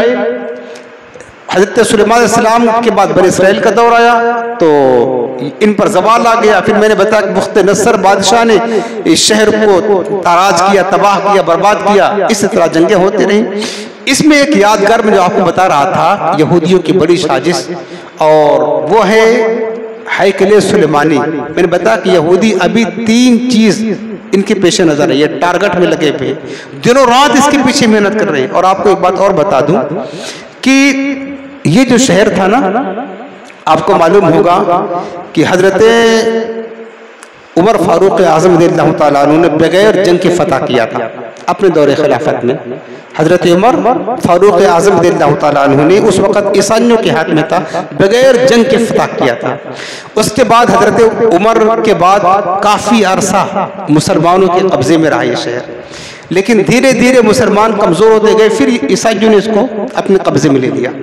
हज़रत सुलेमान अलैहिस्सलाम के बाद बनी इसराइल का दौर आया तो इन पर ज़वाल आ गया। फिर मैंने बताया कि बुख्त नसर बादशाह ने इस शहर को ताराज किया, तबाह किया, बर्बाद किया। इस तरह जंगें होती रहीं। इसमें एक यादगार में जो आपको बता रहा था यहूदियों की बड़ी साजिश, और वो है हैकल सुलेमानी। मैंने बताया कि यहूदी अभी 3 चीज़ इनके पेश नजर है, ये टारगेट में लगे पे दिनों रात इसके पीछे मेहनत कर रहे हैं। और आपको एक बात और बता दूं कि ये जो शहर था ना, आपको मालूम होगा कि हजरत उमर फारूक आज़म रज़ियल्लाहु ताला अन्हु ने बगैर जंग के फतह किया था अपने दौरे खिलाफत में। हजरत उमर फारूक आज़म रज़ियल्लाहु ताला अन्हु ने उस वक़्त ईसाइयों के हाथ में था, बगैर जंग के फतह किया था। उसके बाद हजरत उमर के बाद काफ़ी अरसा मुसलमानों के कब्जे में रहा ये शहर, लेकिन धीरे धीरे मुसलमान कमज़ोर होते गए। फिर ईसाइयों ने इसको अपने कब्जे में ले लिया।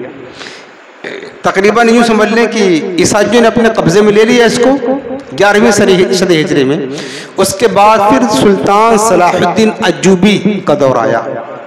तकरीबन यूँ समझ लें कि ईसाइयों ने अपने कब्जे में ले लिया इसको 11वीं सदी हिजरी में। उसके बाद फिर सुल्तान सलाहुद्दीन अय्यूबी का दौर आया।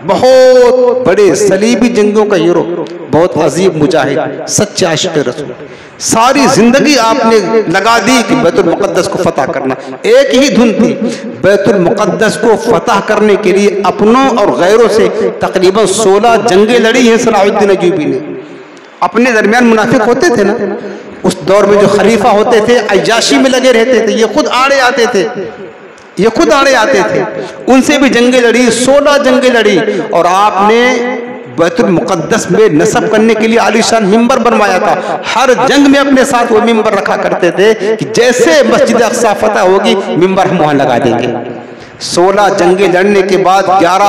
बहुत बड़े सलीबी जंगों का हीरो, बहुत अजीब मुजाहिद, सच्चे आशिक़ रसूल। सारी जिंदगी आपने लगा दी कि बैतुल मुक़द्दस को फतह करना। एक ही धुन थी, बैतुल मुक़द्दस को फतह करने के लिए अपनों और गैरों से तकरीबन 16 जंगें लड़ी हैं सलाहुद्दीन अय्यूबी ने। अपने दरमियान मुनाफिक होते थे ना, उस दौर में जो खलीफा होते थे अय्याशी में लगे रहते थे, ये खुद आड़े आते थे, ये खुद आड़े आते थे, उनसे भी जंगें लड़ी, 16 जंगें लड़ी। और आपने बैतुल मुक़द्दस में नस्ब करने के लिए आलीशान मिंबर बनवाया था। हर जंग में अपने साथ वो मिंबर रखा करते थे कि जैसे मस्जिद अक़सा फतह होगी मिंबर हम वहां लगा देंगे। 16 जंगें लड़ने के बाद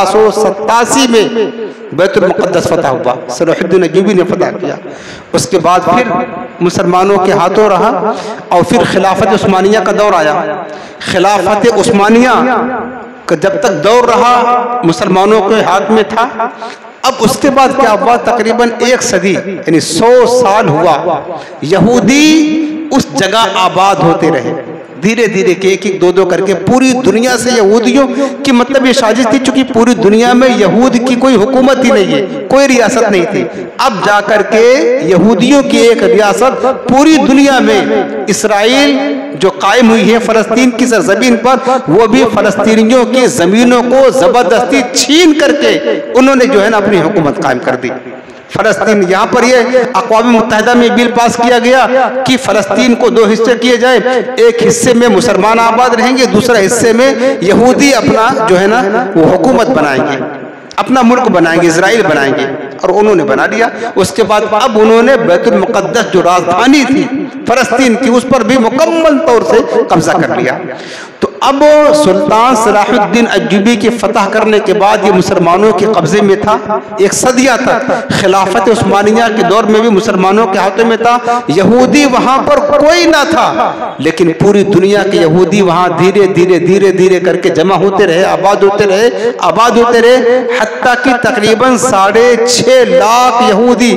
1187 में बैतुल मुक़द्दस फतह हुआ, सलाहुद्दीन अय्यूबी ने फतह किया। उसके बाद फिर मुसलमानों के हाथों रहा और फिर खिलाफत उस्मानिया का दौर आया। खिलाफत उस्मानिया का जब तक दौर रहा मुसलमानों के हाथ में था। अब उसके बाद क्या हुआ, तकरीबन 1 सदी यानी 100 साल हुआ यहूदी उस जगह आबाद होते रहे। धीरे धीरे के एक 2 करके पूरी दुनिया से यहूदियों की मतलब ये साजिश थी, चूंकि पूरी दुनिया में यहूद की कोई हुकूमत ही नहीं है, कोई रियासत नहीं थी। अब जाकर के यहूदियों की एक रियासत पूरी दुनिया में इस्राइल जो कायम हुई है फ़लस्तीन की सरजमीन पर, वो भी फ़लस्तीनियों की ज़मीनों को ज़बरदस्ती छीन करके उन्होंने जो है ना अपनी हुकूमत कायम कर दी। फ़लस्तीन यहाँ पर ये अक़वाम मुत्तहिदा में बिल पास किया गया कि फ़लस्तीन को 2 हिस्से किए जाए। एक हिस्से में मुसलमान आबाद रहेंगे, दूसरा हिस्से में यहूदी अपना जो है ना वो हुकूमत बनाएंगे, अपना मुल्क बनाएंगे, इजराइल बनाएंगे। और उन्होंने बना लिया। उसके बाद अब उन्होंने बैतुल मुक़द्दस जो राजधानी थी फ़लस्तीन की, उस पर भी मुकम्मल तौर से कब्जा कर लिया। तो अब सुल्तान सलाहुद्दीन अय्यूबी के फतह करने के बाद ये मुसलमानों के कब्जे में था। 1 सदियाँ तक खिलाफत उस्मानिया के दौर में भी मुसलमानों के हाथों में था। यहूदी वहाँ पर कोई ना था, लेकिन पूरी दुनिया के यहूदी वहाँ धीरे धीरे धीरे धीरे करके जमा होते रहे, आबाद होते रहे, आबाद होते रहे, हत्ता कि तकरीबन 6.5 लाख यहूदी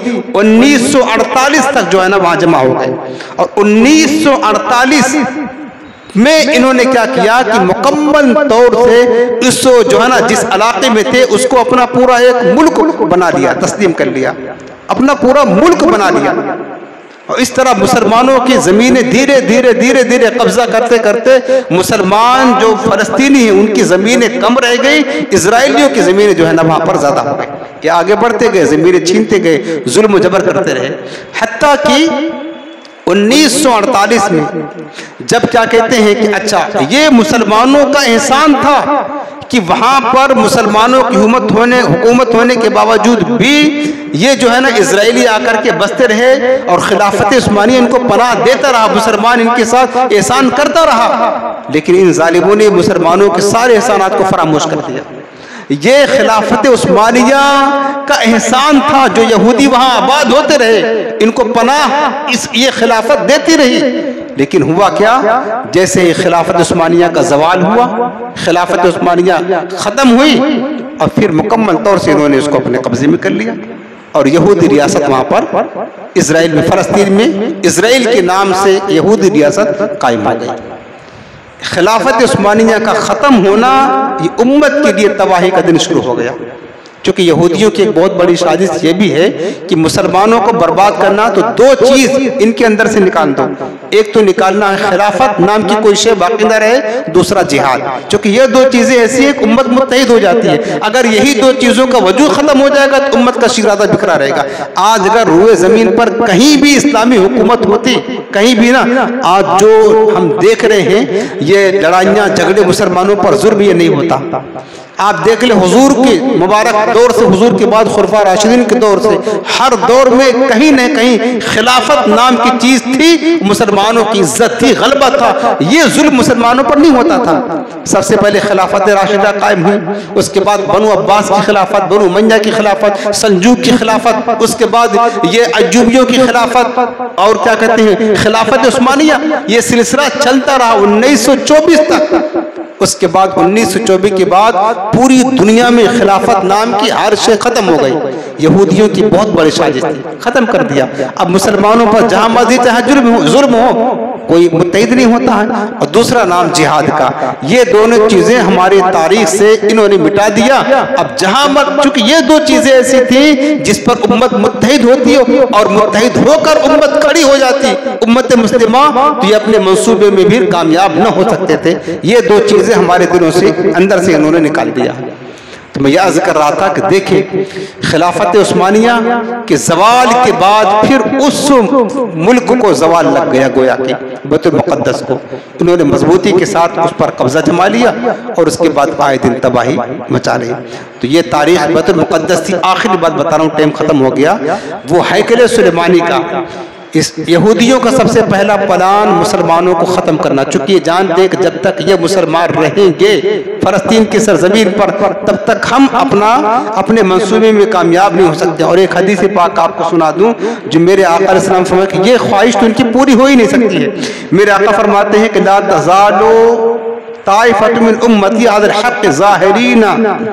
1948 तक जो है ना वहाँ जमा हो गए। और 1948 में इन्होंने क्या किया कि मुकम्मल तौर से इस जो है ना जिस इलाके में थे उसको अपना पूरा एक मुल्क बना लिया, तस्लीम कर लिया, अपना पूरा मुल्क बना लिया। और इस तरह मुसलमानों की ज़मीनें धीरे धीरे धीरे धीरे कब्जा करते करते मुसलमान जो फ़लस्तीनी हैं उनकी ज़मीनें कम रह गई, इजराइलियों की ज़मीनें जो है ना वहाँ पर ज़्यादा हो गई। ये आगे बढ़ते गए, ज़मीनें छीनते गए, जुल्म जबर करते रहे, हत्ता कि 1948 में जब क्या कहते हैं कि अच्छा ये मुसलमानों का एहसान था कि वहाँ पर मुसलमानों की हुकूमत होने के बावजूद भी ये जो है ना इजराइली आकर के बसते रहे और खिलाफत उस्मानिया इनको पनाह देता रहा, मुसलमान इनके साथ एहसान करता रहा। लेकिन इन जालिमों ने मुसलमानों के सारे एहसानात को फरामोश कर दिया। ये खिलाफत उस्मानिया का एहसान था जो यहूदी वहाँ आबाद होते रहे, इनको पनाह ये खिलाफत देती रही। लेकिन हुआ क्या, जैसे ही खिलाफत उस्मानिया का जवाल हुआ, खिलाफत उस्मानिया ख़त्म हुई और फिर मुकम्मल तौर से इन्होंने इसको अपने कब्जे में कर लिया। और यहूदी रियासत वहाँ पर इजराइल में, फ़लस्तीन में इजराइल के नाम से यहूदी रियासत कायम हो गई। खिलाफत उस्मानिया का ख़त्म होना ये उम्मत के लिए तबाही का दिन शुरू हो गया, क्योंकि यहूदियों की एक बहुत बड़ी साजिश ये भी है कि मुसलमानों को बर्बाद करना, तो दो चीज़ इनके अंदर से निकाल दो। एक तो निकालना है खिलाफत नाम की कोई शे बाकी न रहे, दूसरा जिहाद, क्योंकि ये दो चीज़ें ऐसी हैं कि उम्मत मुत्तहिद हो जाती है। अगर यही दो चीज़ों का वजूद ख़त्म हो जाएगा तो उम्मत का शिरादा बिखरा रहेगा। आज अगर रूए ज़मीन पर कहीं भी इस्लामी हुकूमत होती, कहीं भी ना, आज जो हम देख रहे हैं ये लड़ाइयाँ झगड़े मुसलमानों पर जुर्म, ये नहीं होता। आप देख ले हुजूर के मुबारक दौर से, हुजूर के बाद खुलफा राशिदीन के दौर से, हर दौर में कहीं न कहीं खिलाफत नाम की चीज थी, मुसलमानों की इज्जत थी, गलबा था, ये जुल्म मुसलमानों पर नहीं होता था। सबसे पहले खिलाफत राशिदा कायम हुई, उसके बाद बनु अब्बास की खिलाफत, बनु उमय्या की खिलाफत, सल्जूक की खिलाफत, उसके बाद ये अय्यूबियों की खिलाफत, और क्या कहते हैं खिलाफत उस्मानिया। ये सिलसिला चलता रहा 1924 तक। उसके बाद 1924 के बाद पूरी दुनिया में खिलाफत नाम की हर शे खत्म हो गई। यहूदियों की बहुत बड़ी साजिश थी, खत्म कर दिया। अब मुसलमानों पर जहां मर्जी चाहे जुर्म हो, कोई मुत्तहिद नहीं होता है। और दूसरा नाम जिहाद का, ये दोनों चीजें हमारी तारीख से इन्होंने मिटा दिया। अब जहां चूंकि ये दो चीजें ऐसी थी जिस पर उम्मत मुत्तहिद होती हो और मुत्तहिद होकर उम्मत खड़ी हो जाती, उम्मत मुस्लिमा, तो ये अपने मंसूबे में भी कामयाब न हो सकते थे। ये दो चीजें हमारे दिलों से अंदर से इन्होंने निकाल दिया। तो मैं यह जिक्र रहा था कि देखें खिलाफत उस्मानिया के जवाल के बाद फिर उस मुल्क को जवाल लग गया, गोया कि बैतुल मुक़द्दस को इन्होंने मजबूती के साथ उस पर कब्जा जमा लिया और उसके बाद आए दिन तबाही मचा रही। तो ये तारीख बैतुल मुक़द्दस थी। आखिरी बात बता रहा हूँ, टाइम खत्म हो गया। वो हैकल सुलेमानी का, इस यहूदियों का सबसे पहला प्लान मुसलमानों को ख़त्म करना, चूंकि ये जानते हैं कि जब तक ये मुसलमान रहेंगे फ़लस्तीन की सरजमीन पर, तब तक हम अपने मंसूबे में कामयाब नहीं हो सकते। और एक हदीस पाक आपको सुना दूं जो मेरे आका अलैहि सलाम फरमाते हैं कि ये ख्वाहिश तो इनकी पूरी हो ही नहीं सकती है। मेरे आका फरमाते हैं कि ला तज़ालु ताइफ़तुन मिन उम्मती अलल हक़्क़ ज़ाहिरीना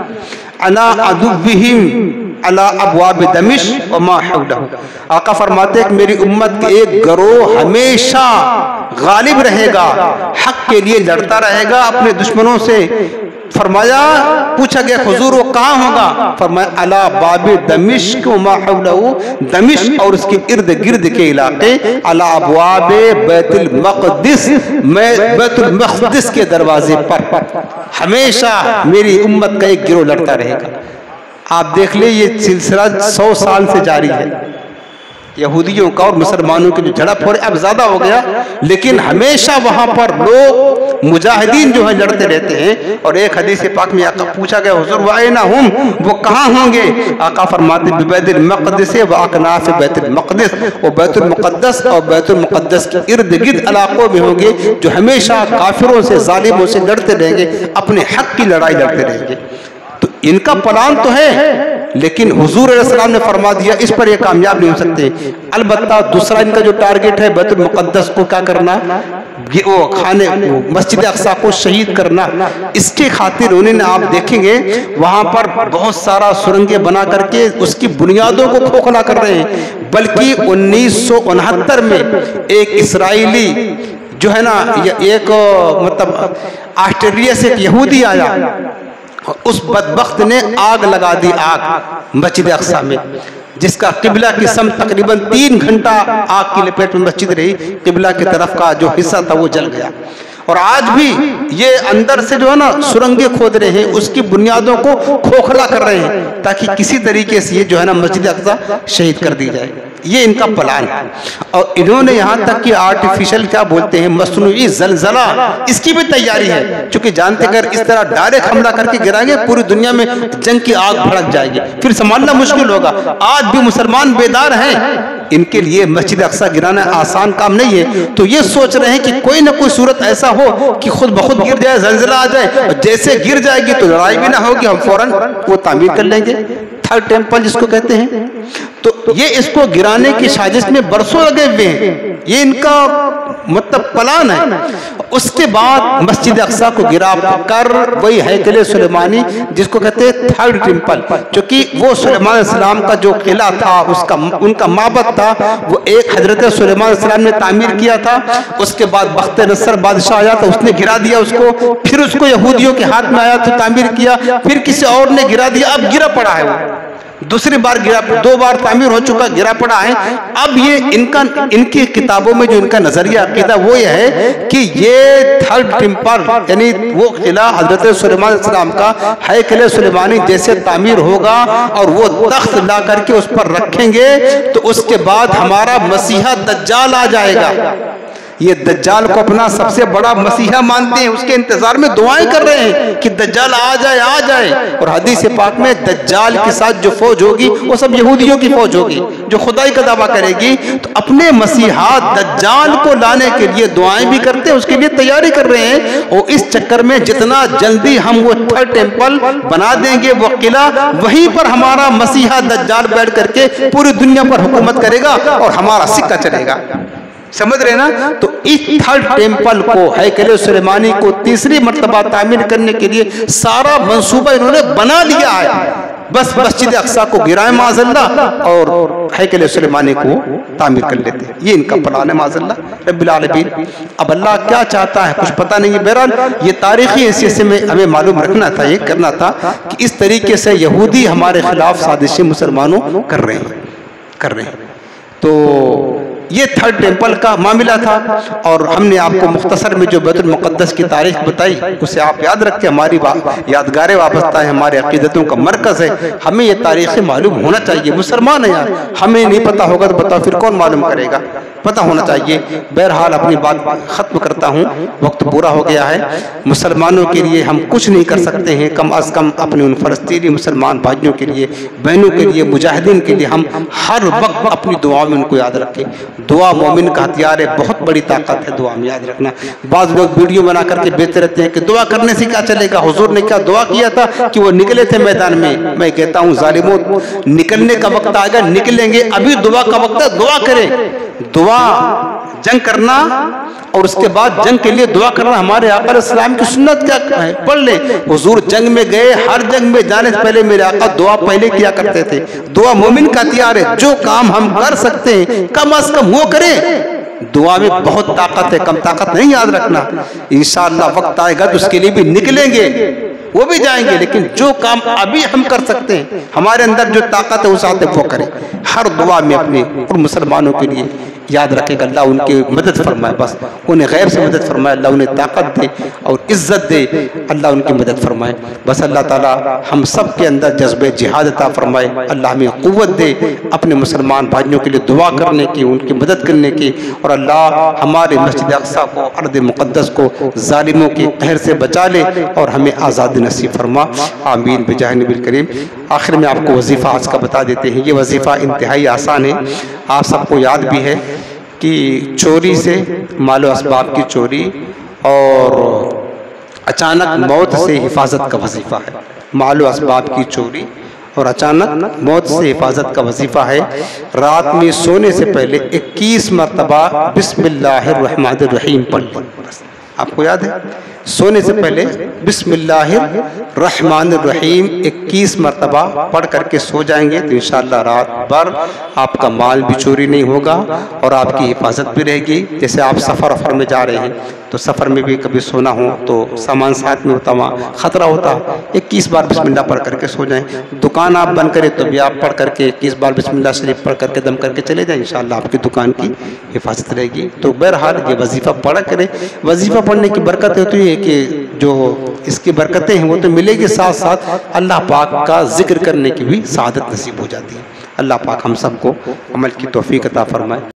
अला अदुव्विहिम अला अबवाब दमिश्क व मा हौलहु। आका फरमाते हैं कि मेरी उम्मत के एक गरोह हमेशा गालिब रहेगा, हक के लिए लड़ता रहेगा अपने दुश्मनों से। फरमाया, पूछा गया हुजूर वो कहाँ होगा? फरमाया अला बाबे दमिश्क व मा हौलहु, दमिश्क और उसके इर्द गिर्द के इलाके, अला अबवाबे बैतुल मक़दिस, मैं बैतुल मक़दिस के दरवाजे पर हमेशा मेरी उम्मत का एक गिरोह लड़ता रहेगा। आप देख ले ये सिलसिला 100 साल से जारी है। यहूदियों का और मुसलमानों की जो झड़प हो रही, अब ज्यादा हो गया, लेकिन हमेशा वहां पर लोग मुजाहिदीन जो है लड़ते रहते हैं। और एक हदीस पाक में आका पूछा गया हुजूर वाइना हुम, वो कहाँ होंगे? आका फरमाते बैतुल मक़दिस व अकनाफ बैतुल मक़दिस, वो बैतुल मुक़द्दस और बैतुल मुक़द्दस के इर्द गिर्द इलाकों में होंगे, जो हमेशा काफिरों से, जालिमों से लड़ते रहेंगे, अपने हक की लड़ाई लड़ते रहेंगे। तो इनका प्लान तो है, लेकिन हुजूर अलैहिस्सलाम ने फरमा दिया इस पर ये कामयाब नहीं हो सकते। अलबत्ता दूसरा इनका जो टारगेट है बैतुल मुक़द्दस को क्या करना, वो खाने मस्जिद अक़सा को शहीद करना। इसके खातिर उन्होंने, आप देखेंगे वहां पर बहुत सारा सुरंगें बना करके उसकी बुनियादों को खोखला कर रहे हैं। बल्कि 1969 में एक इसराइली जो है ना, एक मतलब ऑस्ट्रेलिया से एक यहूदी आया और उस बदबख्त ने आग लगा दी, आग मस्जिद अक़सा में, जिसका किबला की सम तकरीबन 3 घंटा आग की लपेट में मस्जिद रही। किबला की तरफ का जो हिस्सा था वो जल गया। और आज भी ये अंदर से जो है ना सुरंगे खोद रहे हैं, उसकी बुनियादों को खोखला कर रहे हैं, ताकि किसी तरीके से ये जो है ना मस्जिद अक़सा शहीद कर दी जाए। ये इनका प्लान है। और इन्होंने यहाँ तक कि आर्टिफिशियल क्या बोलते हैं, मसनूई ज़लज़ला, इसकी भी तैयारी है। क्योंकि जानते अगर इस तरह डायरेक्ट हमला करके गिराएंगे पूरी दुनिया में जंग की आग भड़क जाएगी, फिर संभालना मुश्किल होगा। आज भी मुसलमान बेदार हैं, इनके लिए मस्जिद अक़सा गिराना आसान काम नहीं है। तो ये सोच रहे हैं कि कोई ना कोई सूरत ऐसा हो कि खुद ब खुद गिर जाए, ज़लज़ला आ जाए, और जैसे गिर जाएगी तो लड़ाई भी ना होगी, हम फौरन वो तामीर कर लेंगे। थर्ड टेम्पल जिसको कहते हैं, तो ये इसको गिराने की साजिश में बरसों लगे हुए हैं, ये इनका मतलब प्लान है। उसके बाद मस्जिद अक्सा को गिरा कर वही हैकल सुलेमानी जिसको कहते हैं थर्ड टेम्पल, क्योंकि वो सुलेमान अलैहिस्सलाम का जो किला था, उसका उनका माबद था, वो एक हजरत सुलेमान अलैहिस्सलाम ने तामीर किया था। उसके बाद बख्त नसर बादशाह आया तो उसने गिरा दिया उसको, फिर उसको यहूदियों के हाथ में आया तो तामीर किया, फिर किसी और ने गिरा दिया, अब गिरा पड़ा है वो। दूसरी बार गिरा, 2 बार तामीर हो चुका, गिरा पड़ा है। अब ये इनकी किताबों में जो इनका नजरिया अकीदा वो ये है कि ये थर्ड टेम्पल यानी वो किला हजरत सुलेमान अलैहिस्सलाम का हैकल सुलेमानी जैसे तामीर होगा और वो तख्त ला करके उस पर रखेंगे तो उसके बाद हमारा मसीहा दज्जाल आ जाएगा। ये दज्जाल को अपना सबसे बड़ा मसीहा मानते हैं, उसके इंतजार में दुआएं कर रहे हैं कि दज्जाल आ जाए आ जाए। और हदीस पाक में दज्जाल के साथ जो फौज होगी वो सब यहूदियों की फौज होगी जो खुदाई का दावा करेगी। तो अपने मसीहा दज्जाल को लाने के लिए दुआएं भी करते हैं, उसके लिए तैयारी कर रहे हैं। और इस चक्कर में जितना जल्दी हम वो थर्ड टेम्पल बना देंगे, वो किला, वहीं पर हमारा मसीहा दज्जाल बैठ करके पूरी दुनिया पर हुकूमत करेगा और हमारा सिक्का चलेगा। समझ रहे ना? तो इस थर्ड टेम्पल को हैकल सुलेमानी को तीसरी मर्तबा तामीर करने के लिए सारा मंसूबा इन्होंने बना लिया है। बस मस्जिद अक्सा को गिराए माज़अल्लाह और हैकल सुलेमानी को तामीर कर लेते हैं। ये इनका प्लान है माज़अल्लाह रब्बिल आलमीन। अब अल्लाह क्या चाहता है कुछ पता नहीं है। बहरहाल ये तारीखी हैसियत से में हमें मालूम रखना था, ये करना था कि इस तरीके से यहूदी हमारे खिलाफ साजिशें मुसलमानों कर रहे हैं। तो ये थर्ड टेम्पल का मामला था और हमने आपको मुख्तसर में जो बैतुल मुक़द्दस की तारीख बताई उसे आप याद रखें। हमारी यादगार वाबस्ता है, हमारे अकीदतों का मरकज़ है, हमें ये तारीखें मालूम होना चाहिए। मुसलमान है यार, हमें नहीं पता होगा तो बताओ फिर कौन मालूम करेगा, पता होना चाहिए। बहरहाल अपनी बात ख़त्म करता हूँ, वक्त पूरा हो गया है। मुसलमानों के लिए हम कुछ नहीं कर सकते हैं, कम अज़ कम अपने उन फ़लस्तीनी मुसलमान भाइयों के लिए, बहनों के लिए, मुजाहिदीन के लिए हम हर वक्त अपनी दुआ में उनको याद रखें। दुआ मोमिन का हथियार है, बहुत बड़ी ताकत है दुआ में, याद रखना। बाज़ लोग वीडियो बना करके बेचते रहते हैं कि दुआ करने से क्या चलेगा, हुजूर ने क्या दुआ किया था कि वो निकले थे मैदान में। मैं कहता हूँ ज़ालिमों, निकलने का वक्त आएगा, निकलेंगे, अभी दुआ का वक्त है, दुआ करें। दुआ जंग करना और उसके बाद जंग के लिए दुआ करना हमारे आका इस्लाम की सुन्नत क्या है, पढ़ ले। हुजूर जंग में गए, हर जंग में जाने से पहले मेरे आका दुआ पहले किया करते थे। दुआ मोमिन का हथियार है, जो काम हम कर सकते हैं कम अज कम वो करें। दुआ में बहुत ताकत है, कम ताकत नहीं, याद रखना। इंशाअल्लाह वक्त आएगा तो उसके लिए भी निकलेंगे, वो भी जाएंगे, लेकिन जो काम अभी हम कर सकते हैं, हमारे अंदर जो ताकत है उस आते वो करें। हर दुआ में अपने और मुसलमानों के लिए याद रखेगा अल्लाह उनकी मदद फरमाए, बस उन्हें गैर से मदद फरमाए, अल्लाह उन्हें ताकत दे और इज्जत दे, अल्लाह उनकी मदद फरमाए। बस अल्लाह ताला हम सब के अंदर जज्बे जिहाद अता फरमाए, अल्लाह हमें क़ुव्वत दे अपने मुसलमान भाइयों के लिए दुआ करने की, उनकी मदद करने की। और अल्लाह हमारे मस्जिद अक़सा को, अर्द मुक़द्दस को ज़ालिमों के कहर से बचा ले और हमें आज़ादी नसीब फरमा। आमीन बिजाह नबील करीम। आखिर में आपको वजीफ़ा आज का बता देते हैं। ये वजीफ़ा इंतहाई आसान है, आप सबको याद भी है कि चोरी से, मालो असबाब की चोरी और अचानक मौत से हिफाजत का वजीफ़ा है। मालो असबाब की चोरी और अचानक मौत से हिफाजत का वजीफ़ा है। रात में सोने से पहले 21 मरतबा बिस्मिल्लाहिर्रहमानिर्रहीम पढ़ लें। आपको याद है, सोने से पहले बिस्मिल्लाहिर्रहमानिर्रहीम 21 मरतबा पढ़ करके सो जाएंगे तो इंशाअल्लाह रात भर आपका माल भी चोरी नहीं होगा और आपकी हिफाजत भी रहेगी। जैसे आप सफ़र में जा रहे हैं तो सफ़र में भी कभी सोना हो तो सामान साथ में होता, वहाँ ख़तरा होता, 21 बार बिस्मिल्लाह पढ़ करके सो जाएं। दुकान आप बंद करें तो भी आप पढ़ करके 21 बार बिस्मिल्लाह शरीफ पढ़ करके दम करके चले जाएं, इंशाअल्लाह आपकी दुकान की हिफाजत रहेगी। तो बहरहाल ये वजीफ़ा पढ़ा करें। वजीफ़ा पढ़ने की बरकत होती है कि जो इसकी बरकतें हैं वो तो मिलेगी, साथ साथ अल्लाह पाक का जिक्र करने की भी सआदत नसीब हो जाती है। अल्लाह पाक हम सबको अमल की तौफीक अता फरमाए।